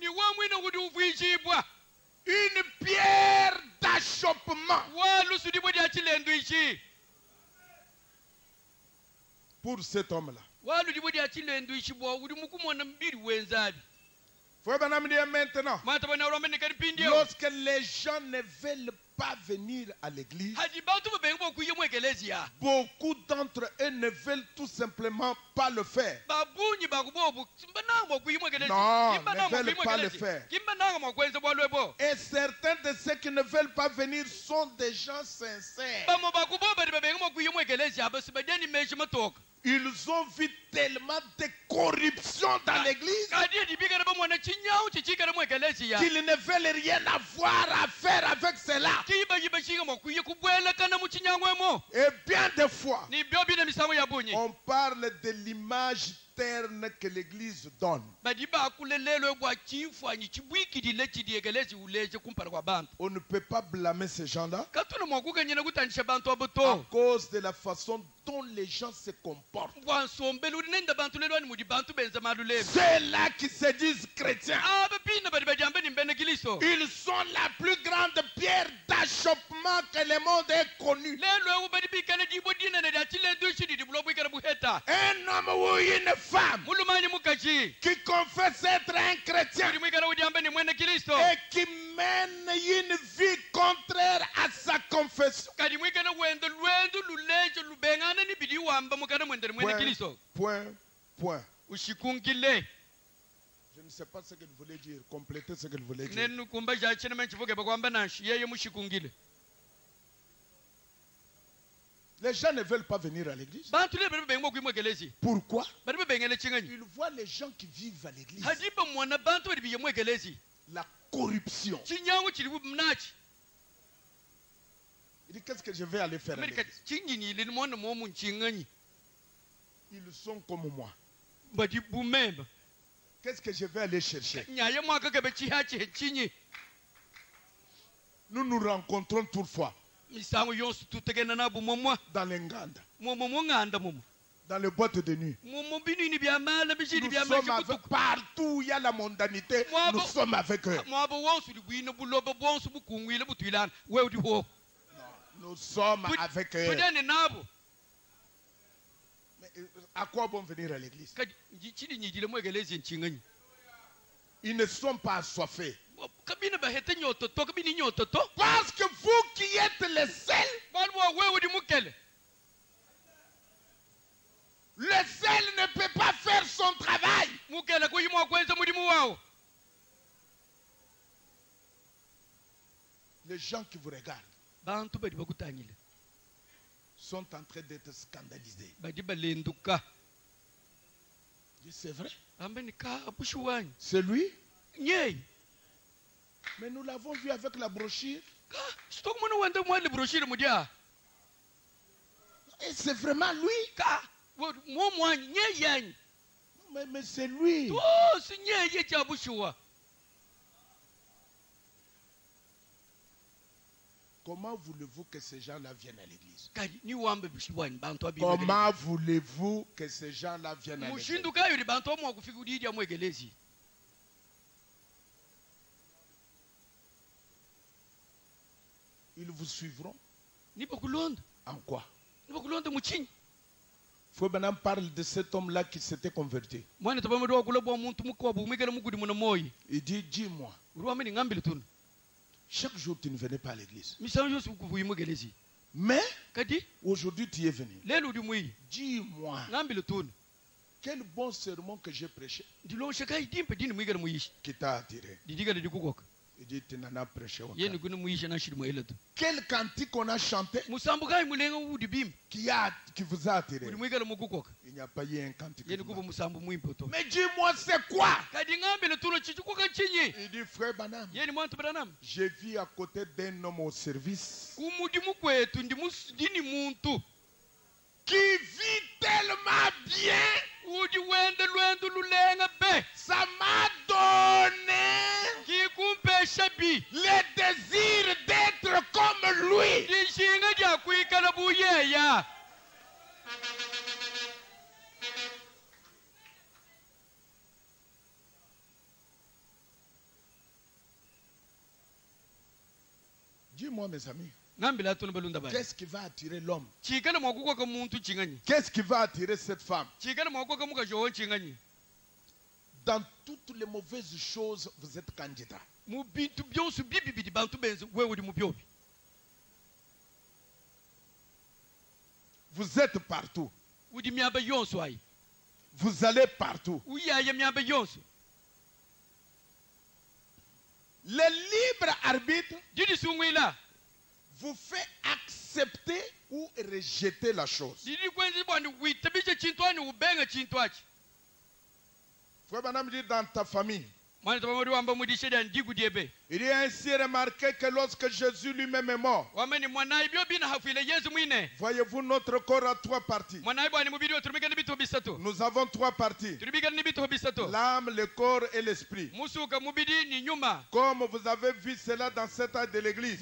une pierre d'achoppement pour cet homme-là. Maintenant, lorsque les gens ne veulent pas venir à l'église, beaucoup d'entre eux ne veulent tout simplement pas le faire. Non, ne veulent pas le faire. Et certains de ceux qui ne veulent pas venir sont des gens sincères. Ils ont vu tellement de corruption dans l'église qu'ils ne veulent rien avoir à faire avec cela. Et bien des fois, on parle de l'image terne que l'Église donne. On ne peut pas blâmer ces gens-là à cause de la façon dont les gens se comportent. Ceux-là qui se disent chrétiens, ils sont la plus grande pierre d'achoppement que le monde ait connue. Un homme ou une femme qui confesse être un chrétien et qui mène une vie contraire à sa confession. Point, point, point. Je ne sais pas ce qu'elle voulait dire. Compléter ce qu'elle voulait dire. Les gens ne veulent pas venir à l'église. Pourquoi? Ils voient les gens qui vivent à l'église. La corruption. Il dit, qu'est-ce que je vais aller faire à l'église? Ils sont comme moi. Qu'est-ce que je vais aller chercher? Nous nous rencontrons toutefois dans les Nganda, dans les boîtes de nuit. Nous sommes avec, partout où il y a la mondanité, nous sommes avec eux. Non, nous sommes avec eux. Mais à quoi bon venir à l'église? Ils ne sont pas assoiffés. Parce que vous qui êtes les seuls, le seul ne peut pas faire son travail. Les gens qui vous regardent sont en train d'être scandalisés. C'est vrai. C'est lui. Mais nous l'avons vu avec la brochure. Et c'est vraiment lui. Mais, mais c'est lui. Comment voulez-vous que ces gens-là viennent à l'église? Comment voulez-vous que ces gens-là viennent à l'église? Ils vous suivront. En quoi? Fouebanam parle de cet homme-là qui s'était converti. Il dit, dis-moi, chaque jour tu ne venais pas à l'église. Mais aujourd'hui tu es venu. Dis-moi, quel bon sermon que j'ai prêché qui t'a attiré. Il dit, tu n'en as prêché aucun. Quel cantique on a chanté qui, a, qui vous a attiré? Il n'y a pas eu un cantique. Mais dis-moi, c'est quoi? Il dit, frère Branham, j'ai vu à côté d'un homme au service qui vit tellement bien. Ça m'a donné le désir d'être comme lui. Dis-moi, mes amis, qu'est-ce qui va attirer l'homme? Qu'est-ce qui va attirer cette femme? Dans toutes les mauvaises choses, vous êtes candidat. Vous êtes partout. Vous allez partout. Le libre arbitre vous fait accepter ou rejeter la chose. Frère Branham dit, dans ta famille, Il est ainsi remarqué que lorsque Jésus lui-même est mort, voyez-vous, notre corps a trois parties. Nous avons trois parties: l'âme, le corps et l'esprit. Comme vous avez vu cela dans cet acte de l'église,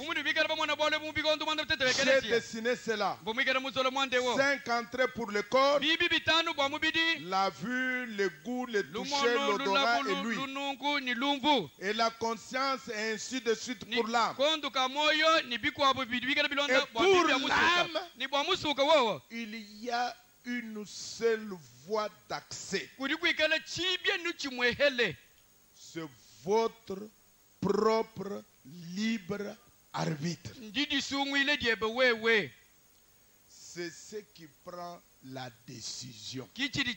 j'ai dessiné cela. Cinq entrées pour le corps: la vue, le goût, le toucher, l'odorat et l'ouïe. Et la conscience et ainsi de suite pour l'âme. Et pour l'âme, il y a une seule voie d'accès. C'est votre propre libre arbitre. C'est ce qui prend la décision.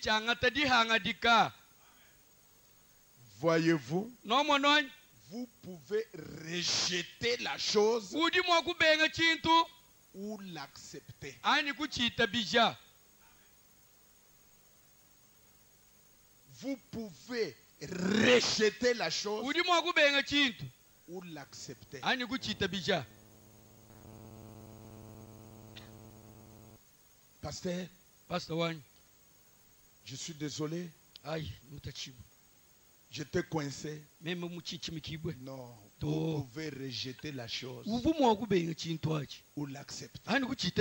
Voyez-vous, vous pouvez rejeter la chose ou l'accepter. Vous pouvez rejeter la chose ou l'accepter. Pasteur, Pasteur, je suis désolé. J'étais coincé. Non, vous pouvez rejeter la chose ou l'accepter.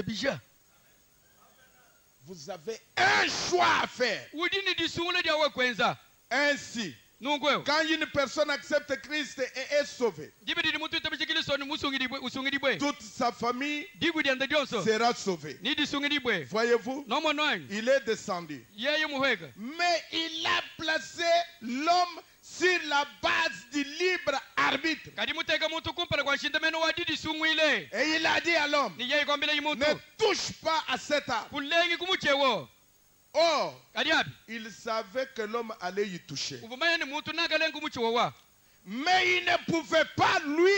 Vous avez un choix à faire. Ainsi, quand une personne accepte Christ et est sauvée, toute sa famille sera sauvée. Voyez-vous, il est descendu. Mais il a placé l'homme sur la base du libre arbitre. Et il a dit à l'homme: ne touche pas à cet arbre. Or, il savait que l'homme allait y toucher. Mais il ne pouvait pas, lui,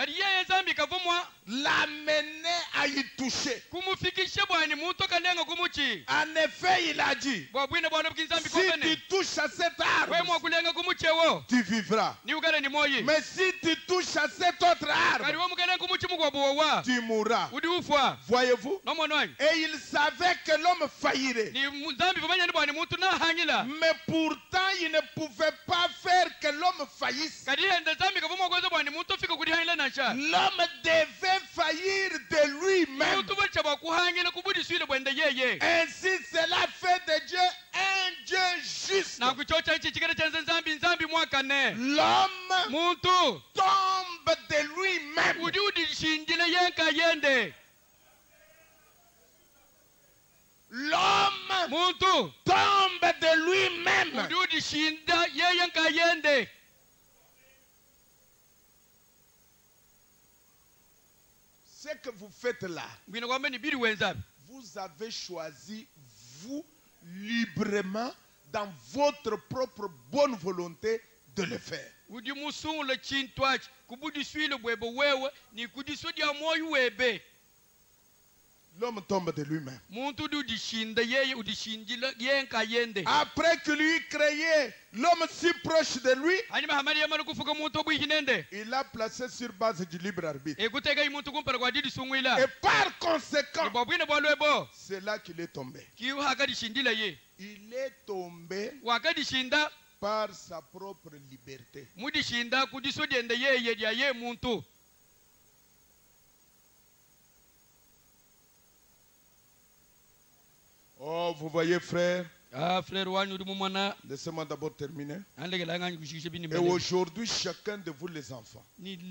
l'amener à y toucher. En effet, il a dit: si tu touches à cet arbre, tu vivras. Mais si tu touches à cet autre arbre, tu mourras. Voyez-vous? Et il savait que l'homme faillirait. Mais pourtant, il ne pouvait pas faire que l'homme faillisse. L'homme devait faillir de lui-même. Ainsi, cela fait de Dieu un Dieu juste. L'homme tombe de lui-même. L'homme tombe de lui-même. Ce que vous faites là, vous avez choisi, vous, librement, dans votre propre bonne volonté, de le faire. L'homme tombe de lui-même. Après que lui créé l'homme si proche de lui, il l'a placé sur base du libre arbitre. Et par conséquent, c'est là qu'il est tombé. Il est tombé par sa propre liberté. Oh, vous voyez, frère. Ah, frère, laissez-moi d'abord terminer. Et aujourd'hui, chacun de vous les enfants,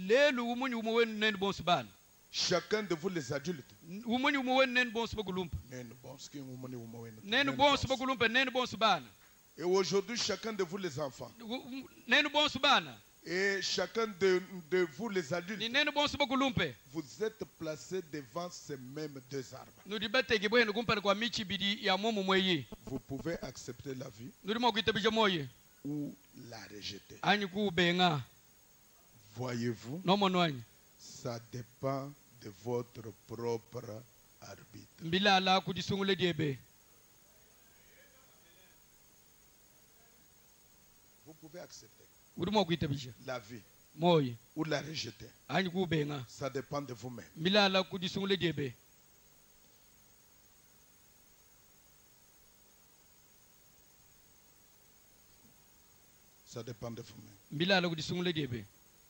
chacun de vous les adultes, et aujourd'hui, chacun de vous les enfants, et chacun de, de vous les adultes, vous êtes placés devant ces mêmes deux arbres. Vous pouvez accepter la vie ou la rejeter. Voyez-vous, ça dépend de votre propre arbitre. Vous pouvez accepter. la vie moyo ou la rejeter. ani kubenga Ça dépend de vous-même. milala kudisungule diebe Ça dépend de vous-même. milala kudisungule diebe.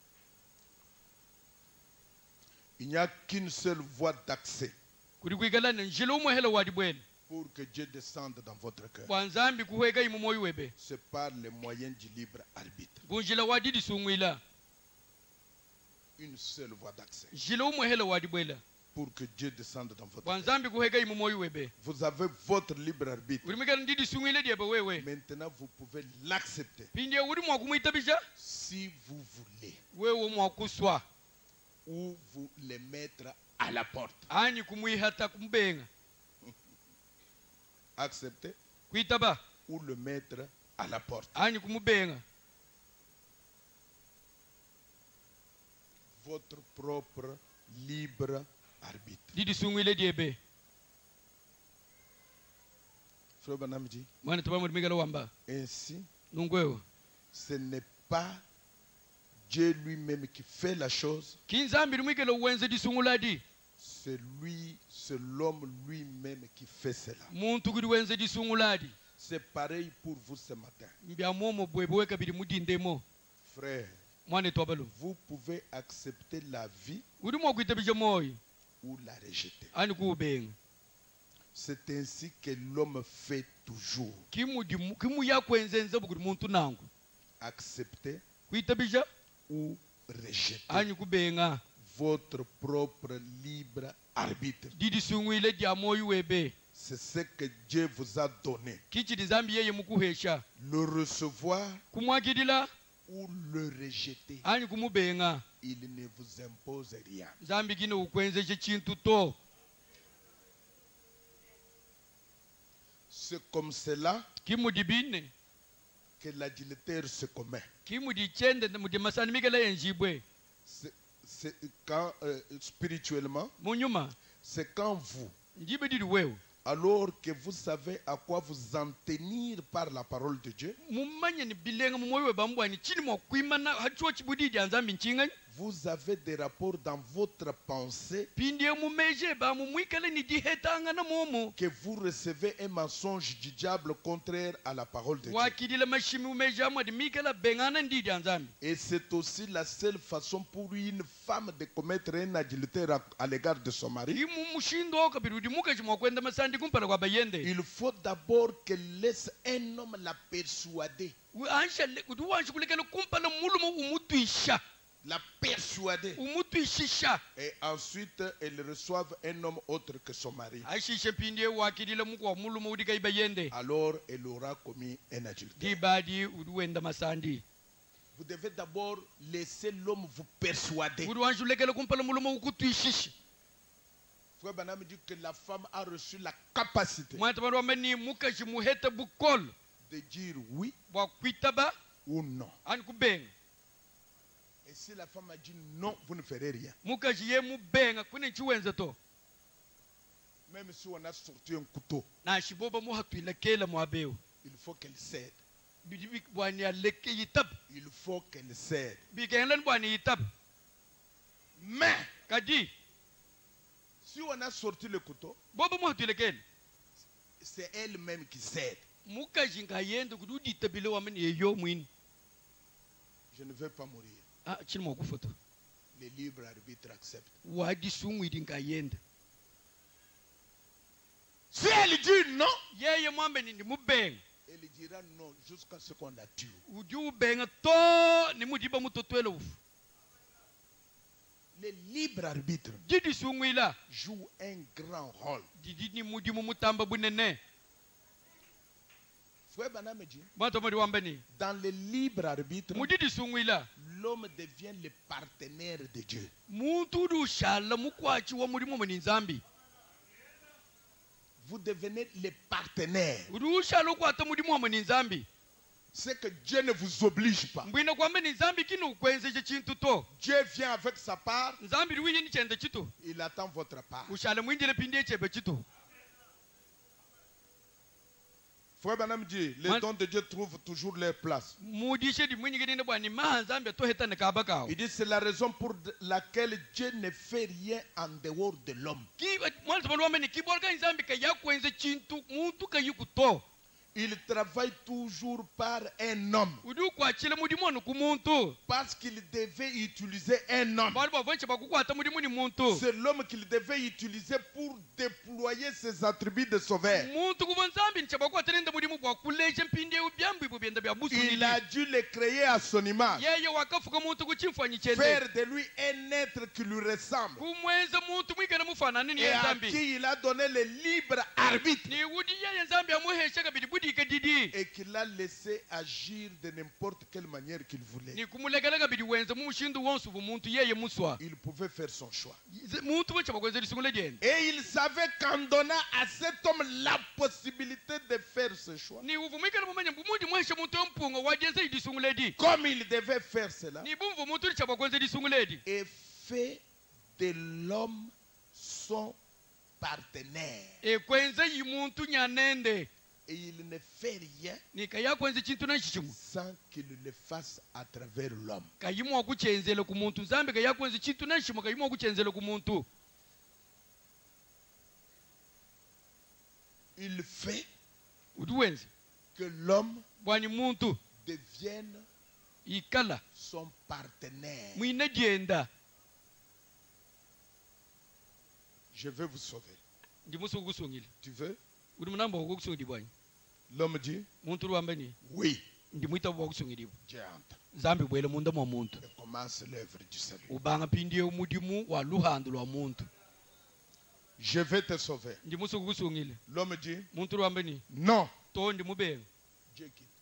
Il n'y a qu'une seule voie d'accès kudi kuigala njilo mo hela wadi bwen pour que Dieu descende dans votre cœur. kwanzambi kuhwega imu moyo webe C'est par les moyens du libre arbitre. bunjila wadi disungwila Une seule voie d'accès njilo mo hela wadi bwela pour que Dieu descende dans votre cœur. kwanzambi kuhwega imu moyo webe Vous avez votre libre arbitre. uri migala ndidi sungwile diebe wewe Maintenant, vous pouvez l'accepter pindi uri mo kumwitabisha si vous voulez, wewe mo kuswa ou vous les mettre à la porte. ani kumwihata kumbenga Accepter kuitaba ou le mettre à la porte. ani kumubenga Votre propre libre arbitre. didi sungwile diebe Frère Branham dit, mwana tabamu migala wamba ainsi, nungwewe ce n'est pas Dieu lui-même qui fait la chose, kinzambi rumigala wenze disunguladi c'est lui, c'est l'homme lui-même qui fait cela. muntu kudi wenze disunguladi C'est pareil pour vous ce matin. mbya momo bwebwe kabiri mudindemo Frère, mwana tobalo vous pouvez accepter la vie uri mo kuitabisha moyo ou la rejeter. ani kubenga C'est ainsi que l'homme fait toujours. kimu dimu kimu yakwenzenze buguri muntu nangu Accepter kuitabisha ou rejeter. ani kubenga Votre propre libre arbitre. didi sungwile dia moyo webe C'est ce que Dieu vous a donné. kichi dizambi yeye mukuhesha Le recevoir kumwakidila ou le rejeter. ani kumubenga Il ne vous impose rien. zambi gine ukwenzeje chintu to C'est comme cela kimu dibine que l'adultère se commet. kimu di chende mudi masani migala yenjibwe C'est c'est quand euh, spirituellement, munyuma c'est quand vous, njibe didi wewe alors que vous savez à quoi vous en tenir par la parole de Dieu, mumanya ni bilenga mumoyo we bambwani chini mwa kuimana hachuo chibudidi anzambi nchinga vous avez des rapports dans votre pensée pindi ya mumeje ba mumwikale ni dihetanga na momo que vous recevez un mensonge du diable contraire à la parole de Dieu. wakidile mashimi umeje amwa di mikala bengana ndidi anzambi Et c'est aussi la seule façon pour une femme de commettre un adultère à, à l'égard de son mari. imu mushindo kabiri muka chimwa kwenda masandi kumpala kwa bayende Il faut d'abord qu'elle laisse un homme la persuader. ansha kudu wansha kulekele kumpala mulumo umutwisha La persuader. umutwishisha Et ensuite, elle reçoive un homme autre que son mari. ashishe pindi wakidile muko wa mulumo udika ibayende Alors, elle aura commis un adultère. dibadi uduwenda masandi Vous devez d'abord laisser l'homme vous persuader. kudu wansha kulekele kumpala mulumo ukutwishisha Frère Branham dit que la femme a reçu la capacité mwata bado wameni muka chimuheta bukol de dire oui bwa kwitaba ou non. ani kubenga Et si la femme a dit non, vous ne ferez rien. muka chiye mubenga kune chiwenza to Même si on a sorti un couteau, na shiboba muhatwilekela mwabeo il faut qu'elle cède. bidi bwani aleke yitab Il faut qu'elle cède. bikenlen bwani yitab Mais kadi si on a sorti le couteau, boba muhatwilekela c'est elle-même qui cède. muka jinga yende kudu ditabile wameni yeyo mwini Je ne veux pas mourir. ah chini mwa kufoto Le libre arbitre accepte. wadi sungu idinga yende Si elle dit non, yeye mwambe ni mubenga elle dira non jusqu'à ce qu'on la tue. udi ubenga to ni mudiba mutotwele ufu Le libre arbitre didi sungu ila joue un grand rôle. didi ni mudi mumutamba bunene Frère Branham dit, mwata mwadi wambeni dans le libre arbitre, mudidi sungu ila l'homme devient le partenaire de Dieu. muntu udi ushala mukwachi wa mulimo mweni nzambi Vous devenez le partenaire. udi ushala ukwata mulimo mweni nzambi C'est que Dieu ne vous oblige pas. mbwina kwambe ni nzambi kino ukwenzeje chintu to Dieu vient avec sa part, nzambi liwiye ni chende chito il attend votre part. ushala mwinjile pindi echebe chito Frère Branham dit, les dons de Dieu trouvent toujours leur place. Il dit, c'est la raison pour laquelle Dieu ne fait rien en dehors de l'homme. Il travaille toujours par un homme. Parce qu'il devait utiliser un homme. C'est l'homme qu'il devait utiliser pour déployer ses attributs de sauveur. Il a dû le créer à son image. Faire de lui un être qui lui ressemble. Et à qui il a donné le libre arbitre. Et qu'il a laissé agir de n'importe quelle manière qu'il voulait. Il pouvait faire son choix. Et il savait qu'en donnant à cet homme la possibilité de faire ce choix, comme il devait faire cela, et fait de l'homme son partenaire. Et il ne fait rien sans qu'il le fasse à travers l'homme. Il fait que l'homme devienne son partenaire. Je vais vous sauver. Tu veux? L'homme dit oui. Dieu entre. Et commence l'œuvre du salut. Je vais te sauver. L'homme dit non. Dieu quitte.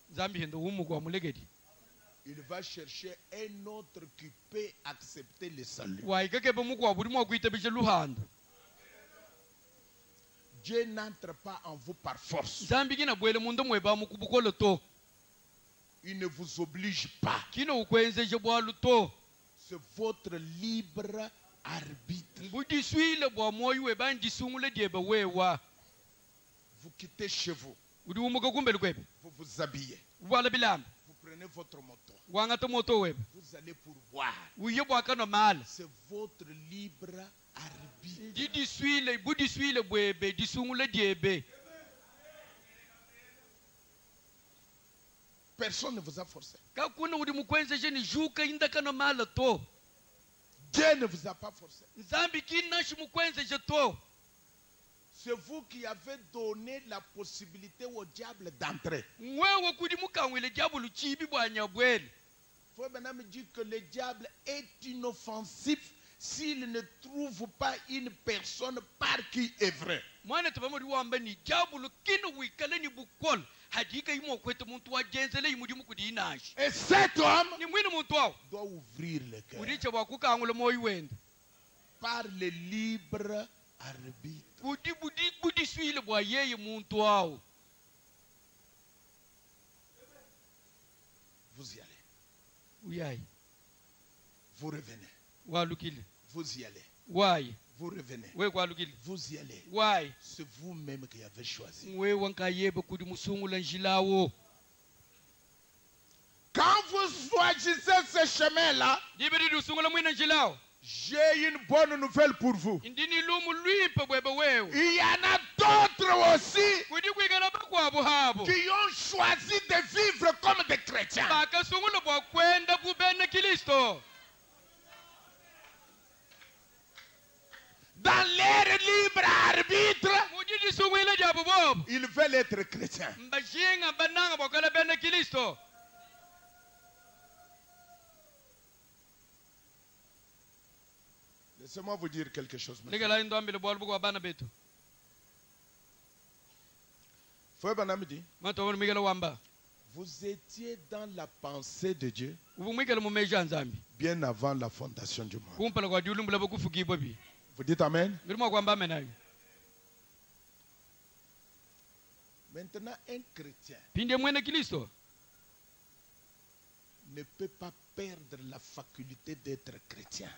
Il va chercher un autre qui peut accepter le salut. Dieu n'entre pas en vous par force. Il ne vous oblige pas. C'est votre libre arbitre. Vous quittez chez vous. Vous vous habillez. Vous prenez votre moto. Vous allez pour boire. C'est votre libre arbitre. Personne ne vous a forcé. Dieu ne vous a pas forcé. C'est vous qui avez donné la possibilité au diable d'entrer. Frère Branham dit que le diable est inoffensif s'il ne trouve pas une personne par qui est vrai. Et cet homme doit ouvrir le cœur par le libre arbitre. Vous y allez. Vous revenez. Vous y allez. Vous revenez. Vous y allez. C'est vous-même qui avez choisi. Quand vous choisissez ce chemin-là, j'ai une bonne nouvelle pour vous. Il y en a d'autres aussi qui ont choisi de vivre comme des chrétiens. Dans leur libre arbitre, ils veulent être chrétiens. Laissez-moi vous dire quelque chose maintenant. Frère Branham dit, vous étiez dans la pensée de Dieu bien avant la fondation du monde. Vous dites Amen? Maintenant, un chrétien ne peut pas perdre la faculté d'être chrétien.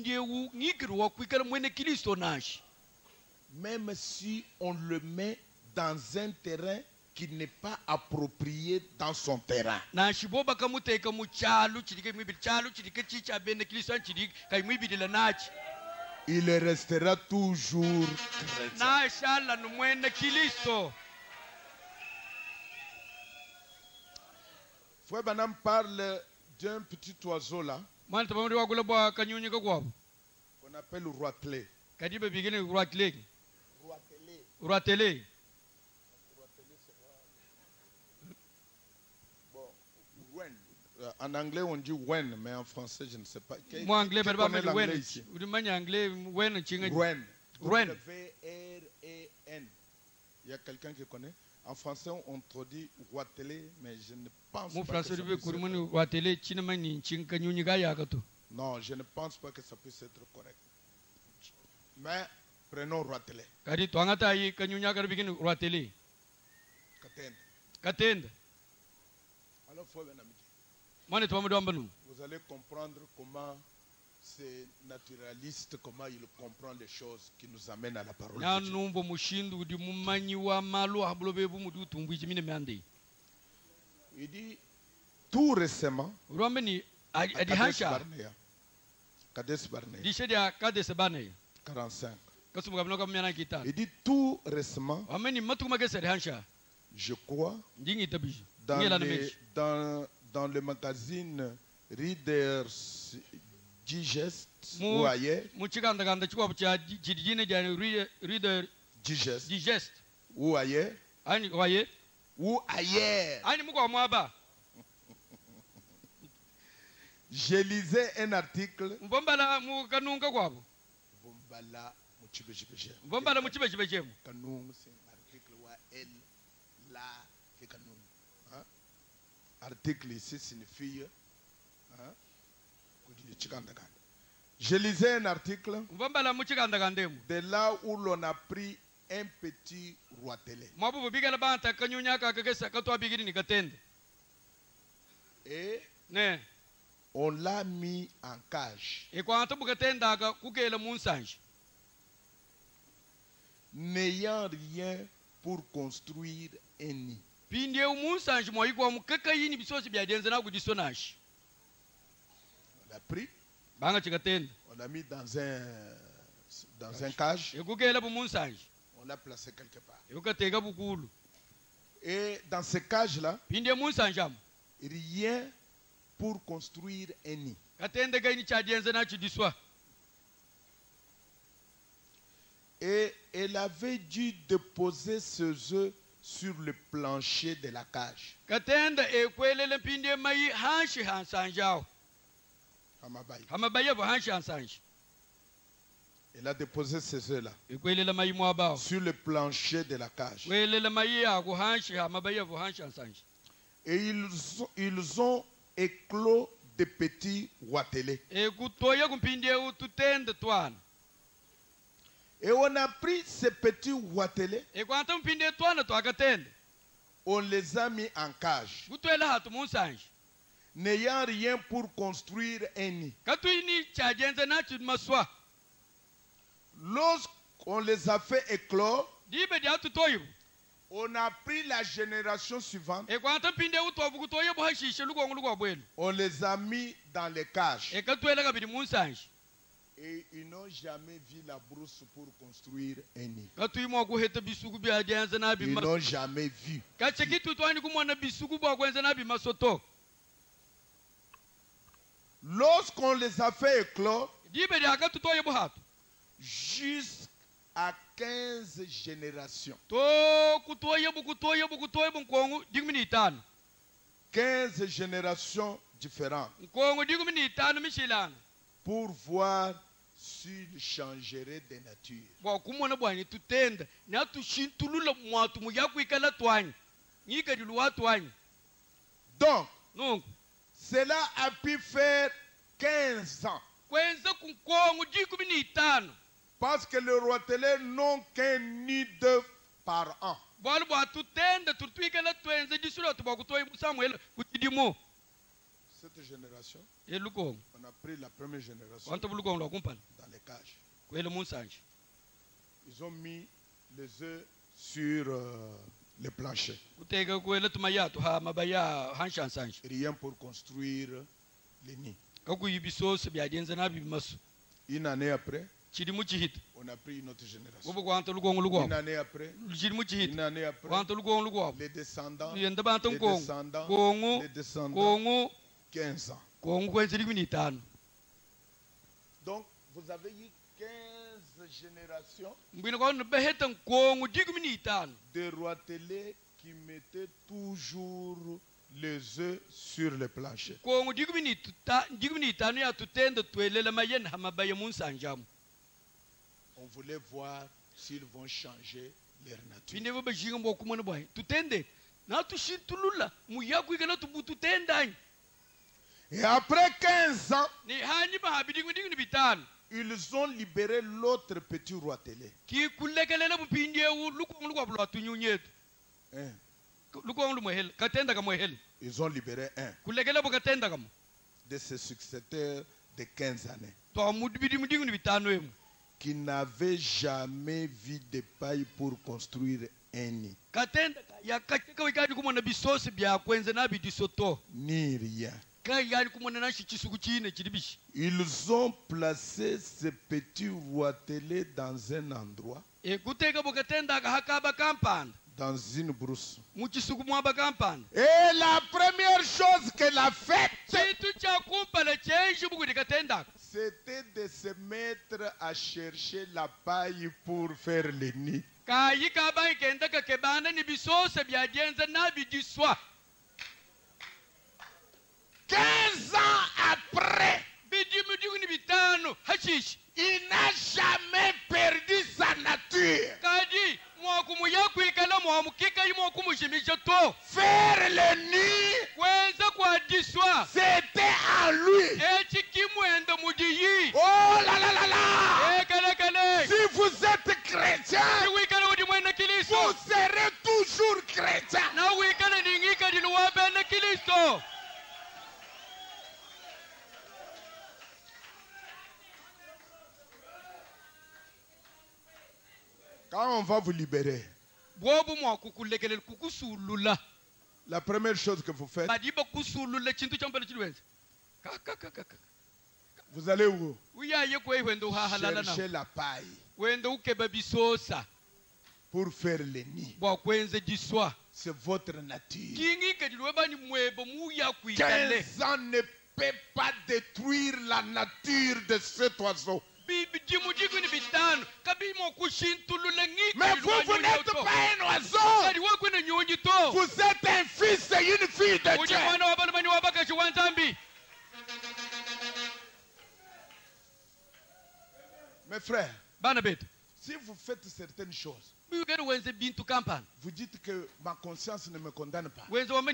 Même si on le met dans un terrain qui n'est pas approprié dans son terrain. Il restera toujours chrétien. Frère Branham parle d'un petit oiseau là qu'on appelle le roitelet. Roitelet. Bon, wen. En anglais on dit wen, mais en français je ne sais pas. Moi anglais, mais pas l'anglais ici. Wen. Wen. Wen. W R E N. Il y a quelqu'un qui connaît? En français on traduit roitelet, mais je ne pense pas que ça puisse être... Non, je ne pense pas que ça puisse être correct. Mais prenons roitelet. Katende. Alors, vous allez comprendre comment c'est naturaliste, comment il comprend les choses qui nous amènent à la parole de Dieu. Il dit, tout récemment, à Kadesh Barnea, Kadesh Barnea, quarante-cinq. Il dit tout récemment, je crois, dans, les, dans, dans le magazine Reader's Digest, ou ailleurs, Digest, ou ailleurs, ou ailleurs, je lisais un article. Mbombala mu kanunga kwabo. Mbombala mu chibejibejemo. Mbombala mu chibejibejemo. Kanunga c'est un article wa elle la ke kanunga. Hein? Article ici signifie hein? Je lisais un article. Mbombala mu chikandagandemo. De là où l'on a pris un petit roitelet. Mabubu bigala banta kanyunya ka kagesa katwa bigini ni katende. Et ne on l'a mis en cage. N'ayant rien pour construire un nid. On l'a pris. On l'a mis dans un, dans un cage. On l'a placé quelque part. Et dans ce cage-là, rien pour construire un nid. Et elle avait dû déposer ses œufs sur le plancher de la cage. Elle a déposé ses œufs là sur le plancher de la cage. Et ils, ils ont éclos de petits roitelets. Et on a pris ces petits roitelets, on les a mis en cage, n'ayant rien pour construire un nid. Lorsqu'on les a fait éclore, on a pris la génération suivante, on les a mis dans les cages. Et ils n'ont jamais vu la brousse pour construire un nid. Ils n'ont jamais vu. Lorsqu'on les a fait éclore, jusqu'à quinze générations. quinze générations différentes. Pour voir s'il changerait de nature. Donc, cela a pu faire quinze ans. Parce que les roitelets n'ont qu'un nid d'œufs par an. Cette génération, on a pris la première génération dans les cages. Ils ont mis les œufs sur euh, le plancher. Rien pour construire les nids. Une année après, on a pris une autre génération. Une année après, une année après, les descendants, les descendants, les descendants, quinze ans. Donc, vous avez eu quinze générations de rois télé qui mettaient toujours les œufs sur le plancher. On voulait voir s'ils vont changer leur nature. Et après quinze ans, ils ont libéré l'autre petit roi télé. Un. Ils ont libéré un de ses successeurs de quinze années qui n'avait jamais vu de paille pour construire un nid. Ni rien. Ils ont placé ce petit roi télé dans un endroit, dans une brousse. Et la première chose qu'elle a faite, c'était de se mettre à chercher la paille pour faire le nid. quinze ans après, il n'a jamais perdu sa nature. Faire le nid, c'était en lui. Oh là là là là! Si vous êtes chrétien, vous serez toujours chrétien. Quand on va vous libérer, la première chose que vous faites, vous allez où? Chercher la paille pour faire le nid. C'est votre nature. quinze ans ne peut pas détruire la nature de cet oiseau. Mais vous, vous n'êtes pas un oiseau. Vous êtes un fils et une fille de Dieu. Mes frères, si vous faites certaines choses, vous dites que ma conscience ne me condamne pas.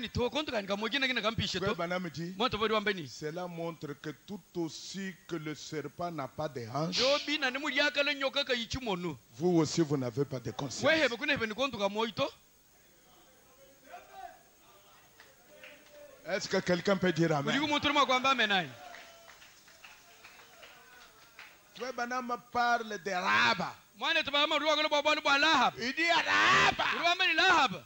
Cela montre que tout aussi que le serpent n'a pas de hanches, vous aussi vous n'avez pas de conscience. Est-ce que quelqu'un peut dire amen? Banam parle de Rahab. Il dit à Rahab,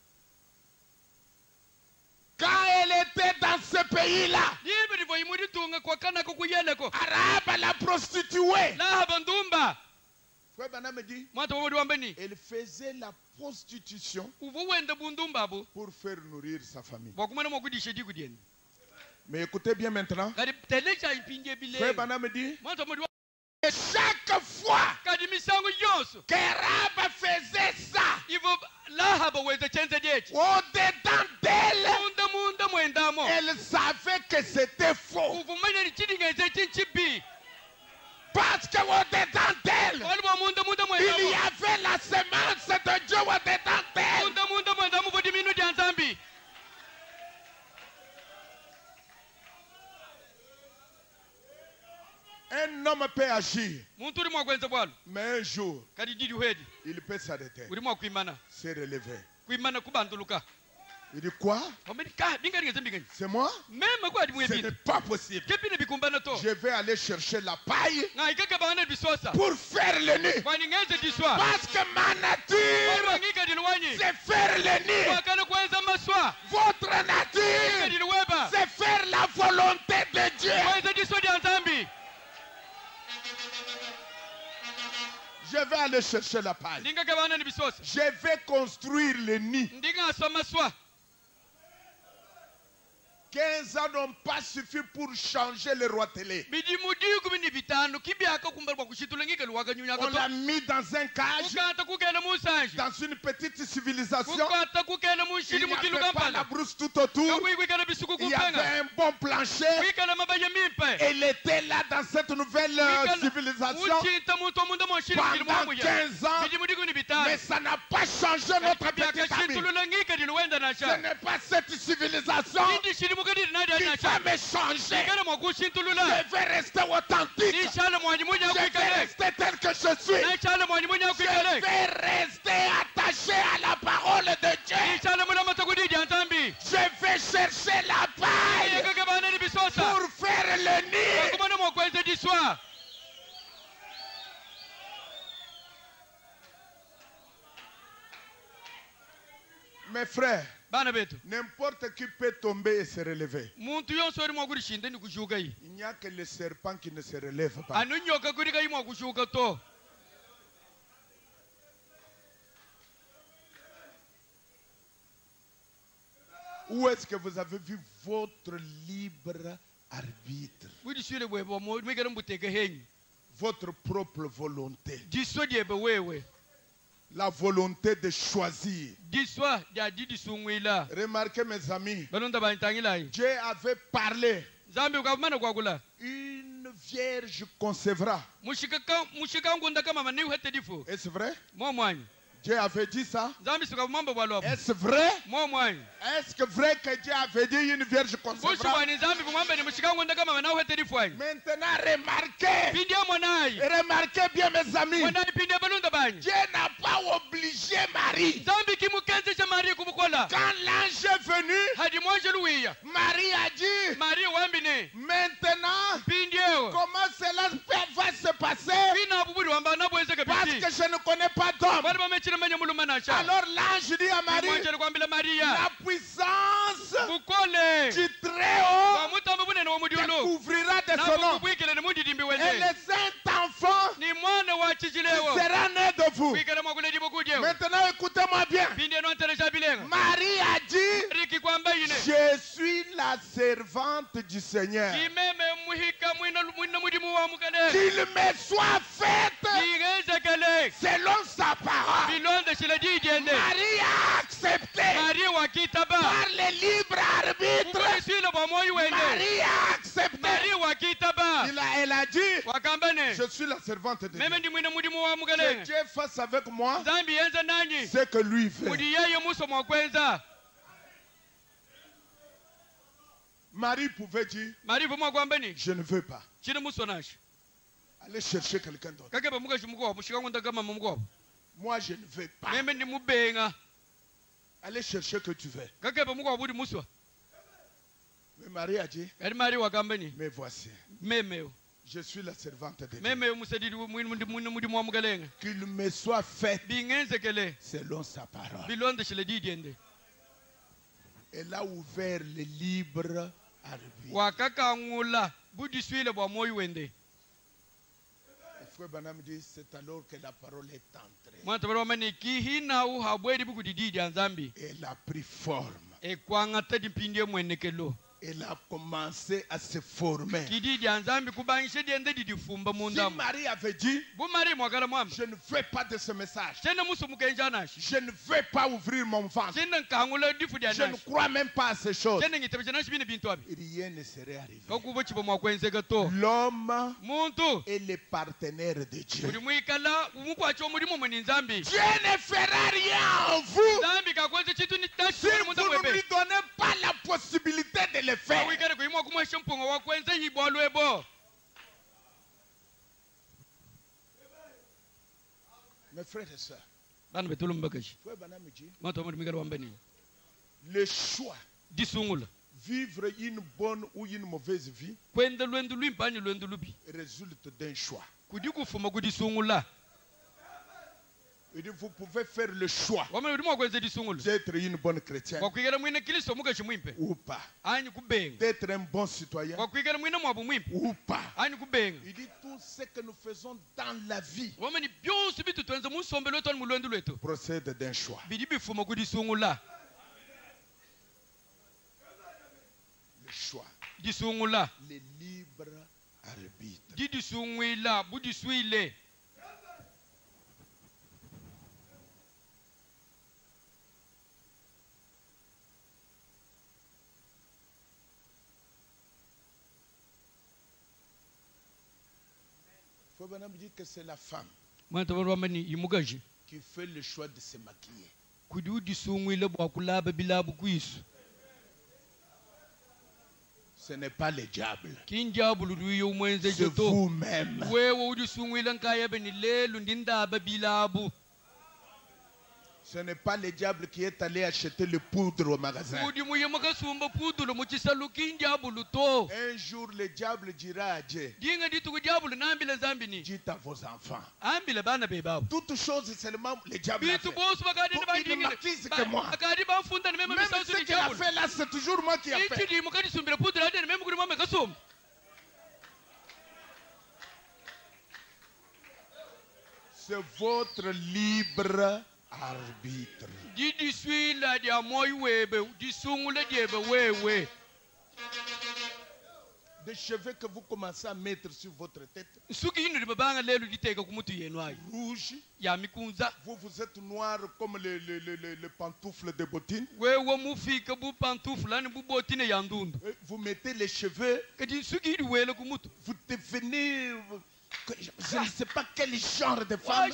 quand elle était dans ce pays-là, Rahab la prostituée. Banam dit, elle faisait la prostitution pour faire nourrir sa famille. Mais écoutez bien maintenant. Banam dit, et chaque fois que Rahab faisait ça, au-dedans d'elle, elle savait que c'était faux. Parce qu'au-dedans d'elle, il y avait la semence de Dieu au-dedans d'elle. Un homme peut agir, mais un jour, il peut s'arrêter, se relever. Il dit quoi? C'est moi? Ce n'est pas possible. Je vais aller chercher la paille pour faire le nid. Parce que ma nature c'est faire le nid. Votre nature, c'est faire la volonté de Dieu. Je vais aller chercher la paille. Je vais construire le nid. quinze ans n'ont pas suffi pour changer le roi télé. On l'a mis dans un cage, dans une petite civilisation. Il n'y avait pas la brousse tout autour. Il y avait un bon plancher. Elle était là dans cette nouvelle civilisation pendant quinze ans. Mais ça n'a pas changé notre petit ami. Ce n'est pas cette civilisation qui va me changer. Je vais rester authentique. Je vais rester tel que je suis. Je vais rester attaché à la parole de Dieu. Je vais chercher la paille pour faire le nid. Mes frères, n'importe qui peut tomber et se relever. Il n'y a que le serpent qui ne se relève pas. Où est-ce que vous avez vu votre libre arbitre? Votre propre volonté. La volonté de choisir. Remarquez mes amis, Dieu avait parlé. Une vierge concevra. Est-ce vrai? Dieu avait dit ça? Est-ce vrai? Est-ce que vrai que Dieu avait dit une vierge concevra? Maintenant, remarquez. Remarquez bien, mes amis. Dieu n'a pas obligé Marie. Quand l'ange est venu, Marie a dit, maintenant, comment cela va se passer? Parce que je ne connais pas d'homme. Alors l'ange dit à Marie, la puissance du Très-Haut te couvrira de son nom. Et le Saint-Enfant sera né de vous. Maintenant écoutez-moi bien. Marie a dit, je suis la servante du Seigneur. Qu'il me soit fait selon sa parole. Marie a accepté par le libre arbitre. Marie a accepté. Il a, elle a dit, je suis la servante de Dieu. Que Dieu fasse avec moi ce que lui fait. Marie pouvait dire, je ne veux pas. Allez chercher quelqu'un d'autre. Moi, je ne veux pas. Allez chercher que tu veux. Mais Marie a dit, mais voici, je suis la servante de Dieu. Qu'il me soit fait selon sa parole. Elle a ouvert le libre arbitre. Frère Branham dit, c'est alors que la parole est entrée. Elle a pris forme. Elle a commencé à se former. Si Marie avait dit, je ne veux pas de ce message, je ne veux pas ouvrir mon ventre, je ne crois même pas à ces choses, rien ne serait arrivé. L'homme est le partenaire de Dieu. Dieu ne fera rien en vous si vous ne lui donnez pas la possibilité de le faire. Mes frères et sœurs, le choix vivre une bonne ou une mauvaise vie résulte d'un choix. Il dit, vous pouvez faire le choix d'être une bonne chrétienne ou pas. D'être un bon citoyen ou pas. Il dit, tout ce que nous faisons dans la vie procède d'un choix. Le choix. Le libre arbitre. Fobana dit que c'est la femme qui fait le choix de se maquiller. Ce n'est pas le diable. C'est vous-même. Ce n'est pas le diable qui est allé acheter le poudre au magasin. Un jour, le diable dira à Dieu, dites à vos enfants. Toute chose, seulement le diable a fait. Il ne m'accuse que moi. Même ce qu'il a fait là, c'est toujours moi qui ai fait. C'est votre libre arbitre. Des cheveux que vous commencez à mettre sur votre tête, rouge, vous vous êtes noir comme les, les, les, les, les pantoufles de bottines. Vous mettez les cheveux, vous devenez... Je ne sais pas quel genre de femme.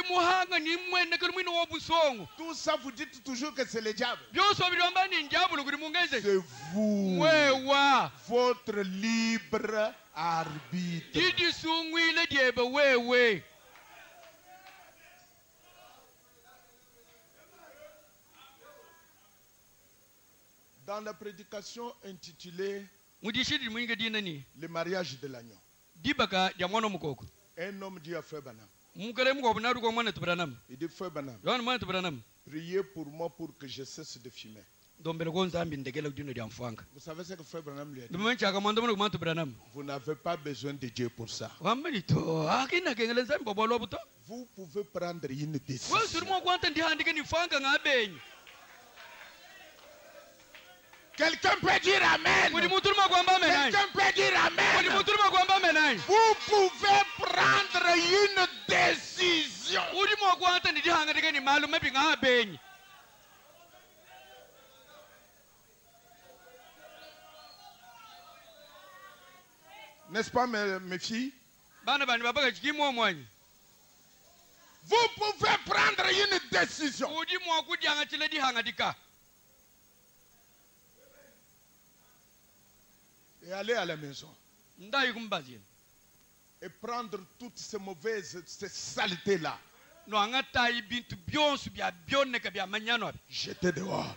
Tout ça, vous dites toujours que c'est le diable. C'est vous. Votre libre arbitre. Dans la prédication intitulée Le mariage de l'agneau, un homme dit à Frère Branham, il dit, Frère Branham, priez pour moi pour que je cesse de fumer. Vous savez ce que Frère Branham lui a dit? Vous n'avez pas besoin de Dieu pour ça. Vous pouvez prendre une décision. Quelqu'un peut dire Amen. Quelqu'un peut dire Amen. Vous pouvez prendre une décision. N'est-ce pas, mes, mes filles? Vous pouvez prendre une décision. Et aller à la maison. Et prendre toutes ces mauvaises, ces saletés-là. Jeter dehors.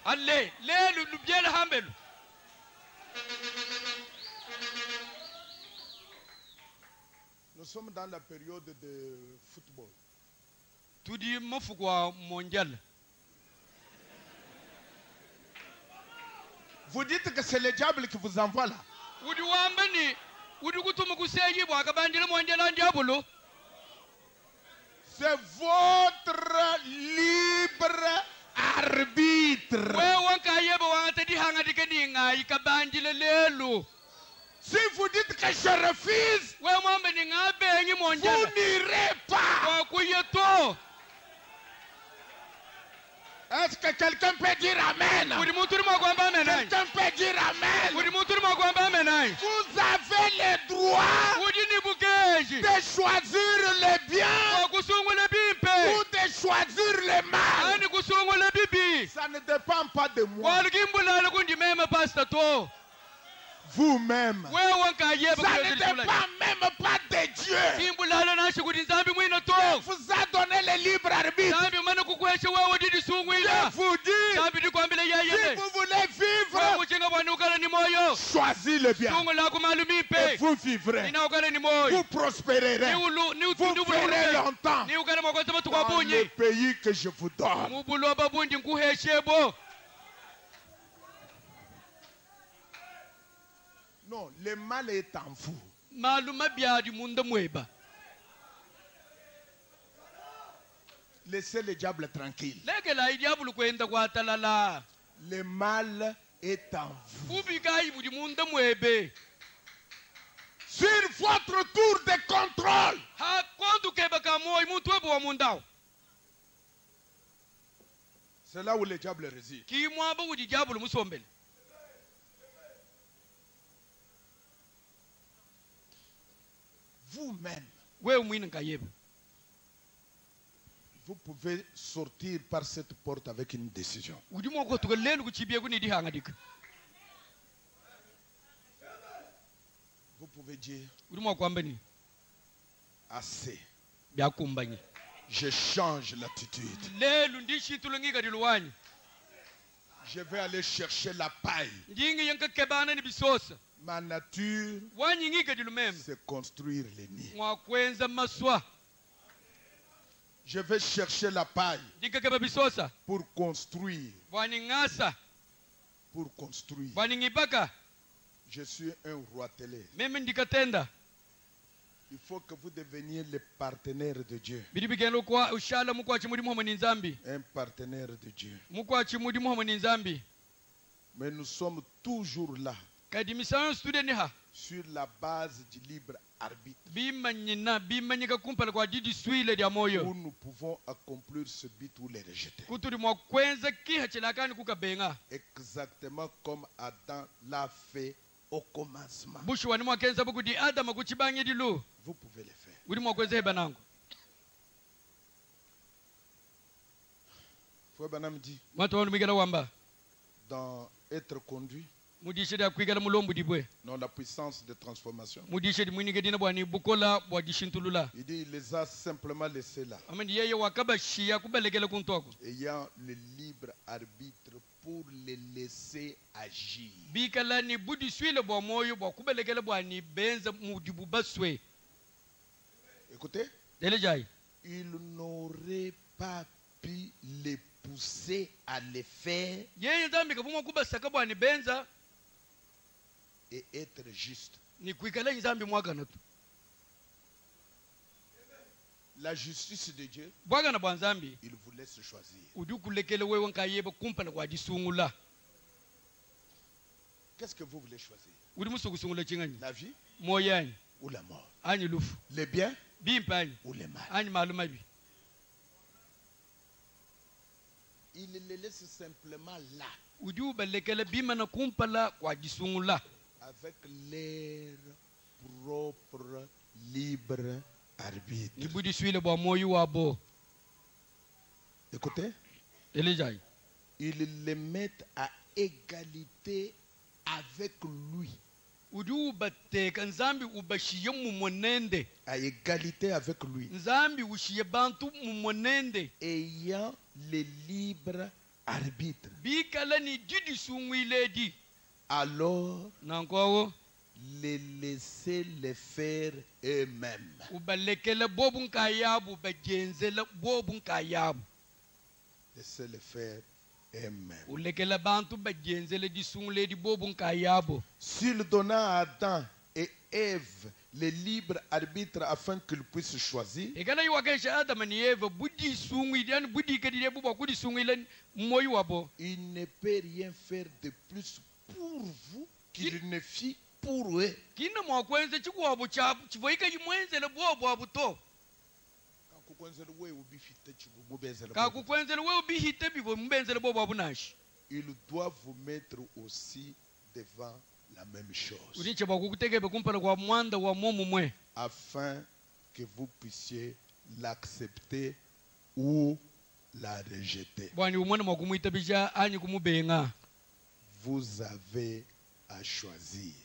Nous sommes dans la période de football. Vous dites que c'est le diable qui vous envoie là. C'est votre libre arbitre. Si vous dites que je refuse, vous n'irez pas. Est-ce que quelqu'un peut dire Amen? Quelqu'un peut dire Amen? Vous avez le droit de choisir le bien ou de choisir le mal. Ça ne dépend pas de moi. Vous-même. Ça ne dépend même pas de Dieu. Il vous a donné le libre arbitre. Je vous dis, si vous voulez vivre, choisis le bien. Et vous vivrez. Vous prospérerez. Vous ferez longtemps dans le pays que je vous donne. Non, le mal est en vous. Laissez le diable tranquille. Le mal est en vous. Sur votre tour de contrôle, c'est là où le diable réside. Vous-même, vous pouvez sortir par cette porte avec une décision. Vous pouvez dire assez. Je change l'attitude. Je vais aller chercher la paille. Ma nature, c'est construire les nids. Je vais chercher la paille pour construire. Pour construire. Je suis un roi télé. Il faut que vous deveniez le partenaire de Dieu. Un partenaire de Dieu. Mais nous sommes toujours là. Sur la base du libre arbitre. Où nous pouvons accomplir ce but ou le rejeter. Exactement comme Adam l'a fait au commencement. Vous pouvez le faire. Frère Branham dit, dans être conduit, dans la puissance de transformation, il dit il les a simplement laissés là, ayant le libre arbitre pour les laisser agir. Écoutez, il n'aurait pas pu les pousser à les faire et être juste. La justice de Dieu, il vous laisse choisir. Qu'est-ce que vous voulez choisir? La vie ou la mort? Le bien ou le mal? Il les laisse simplement là, avec leur propre libre arbitre. Écoutez, ils les mettent à égalité avec lui. À égalité avec lui. Ayant le libre arbitre. Alors, les laisser les faire eux-mêmes. Laissez les faire eux-mêmes. S'il donna à Adam et Ève le libre arbitre afin qu'ils puissent choisir, il ne peut rien faire de plus pour vous qu'il ne fit pour eux. Il doit vous mettre aussi devant la même chose, afin que vous puissiez l'accepter ou la rejeter. Vous avez à choisir.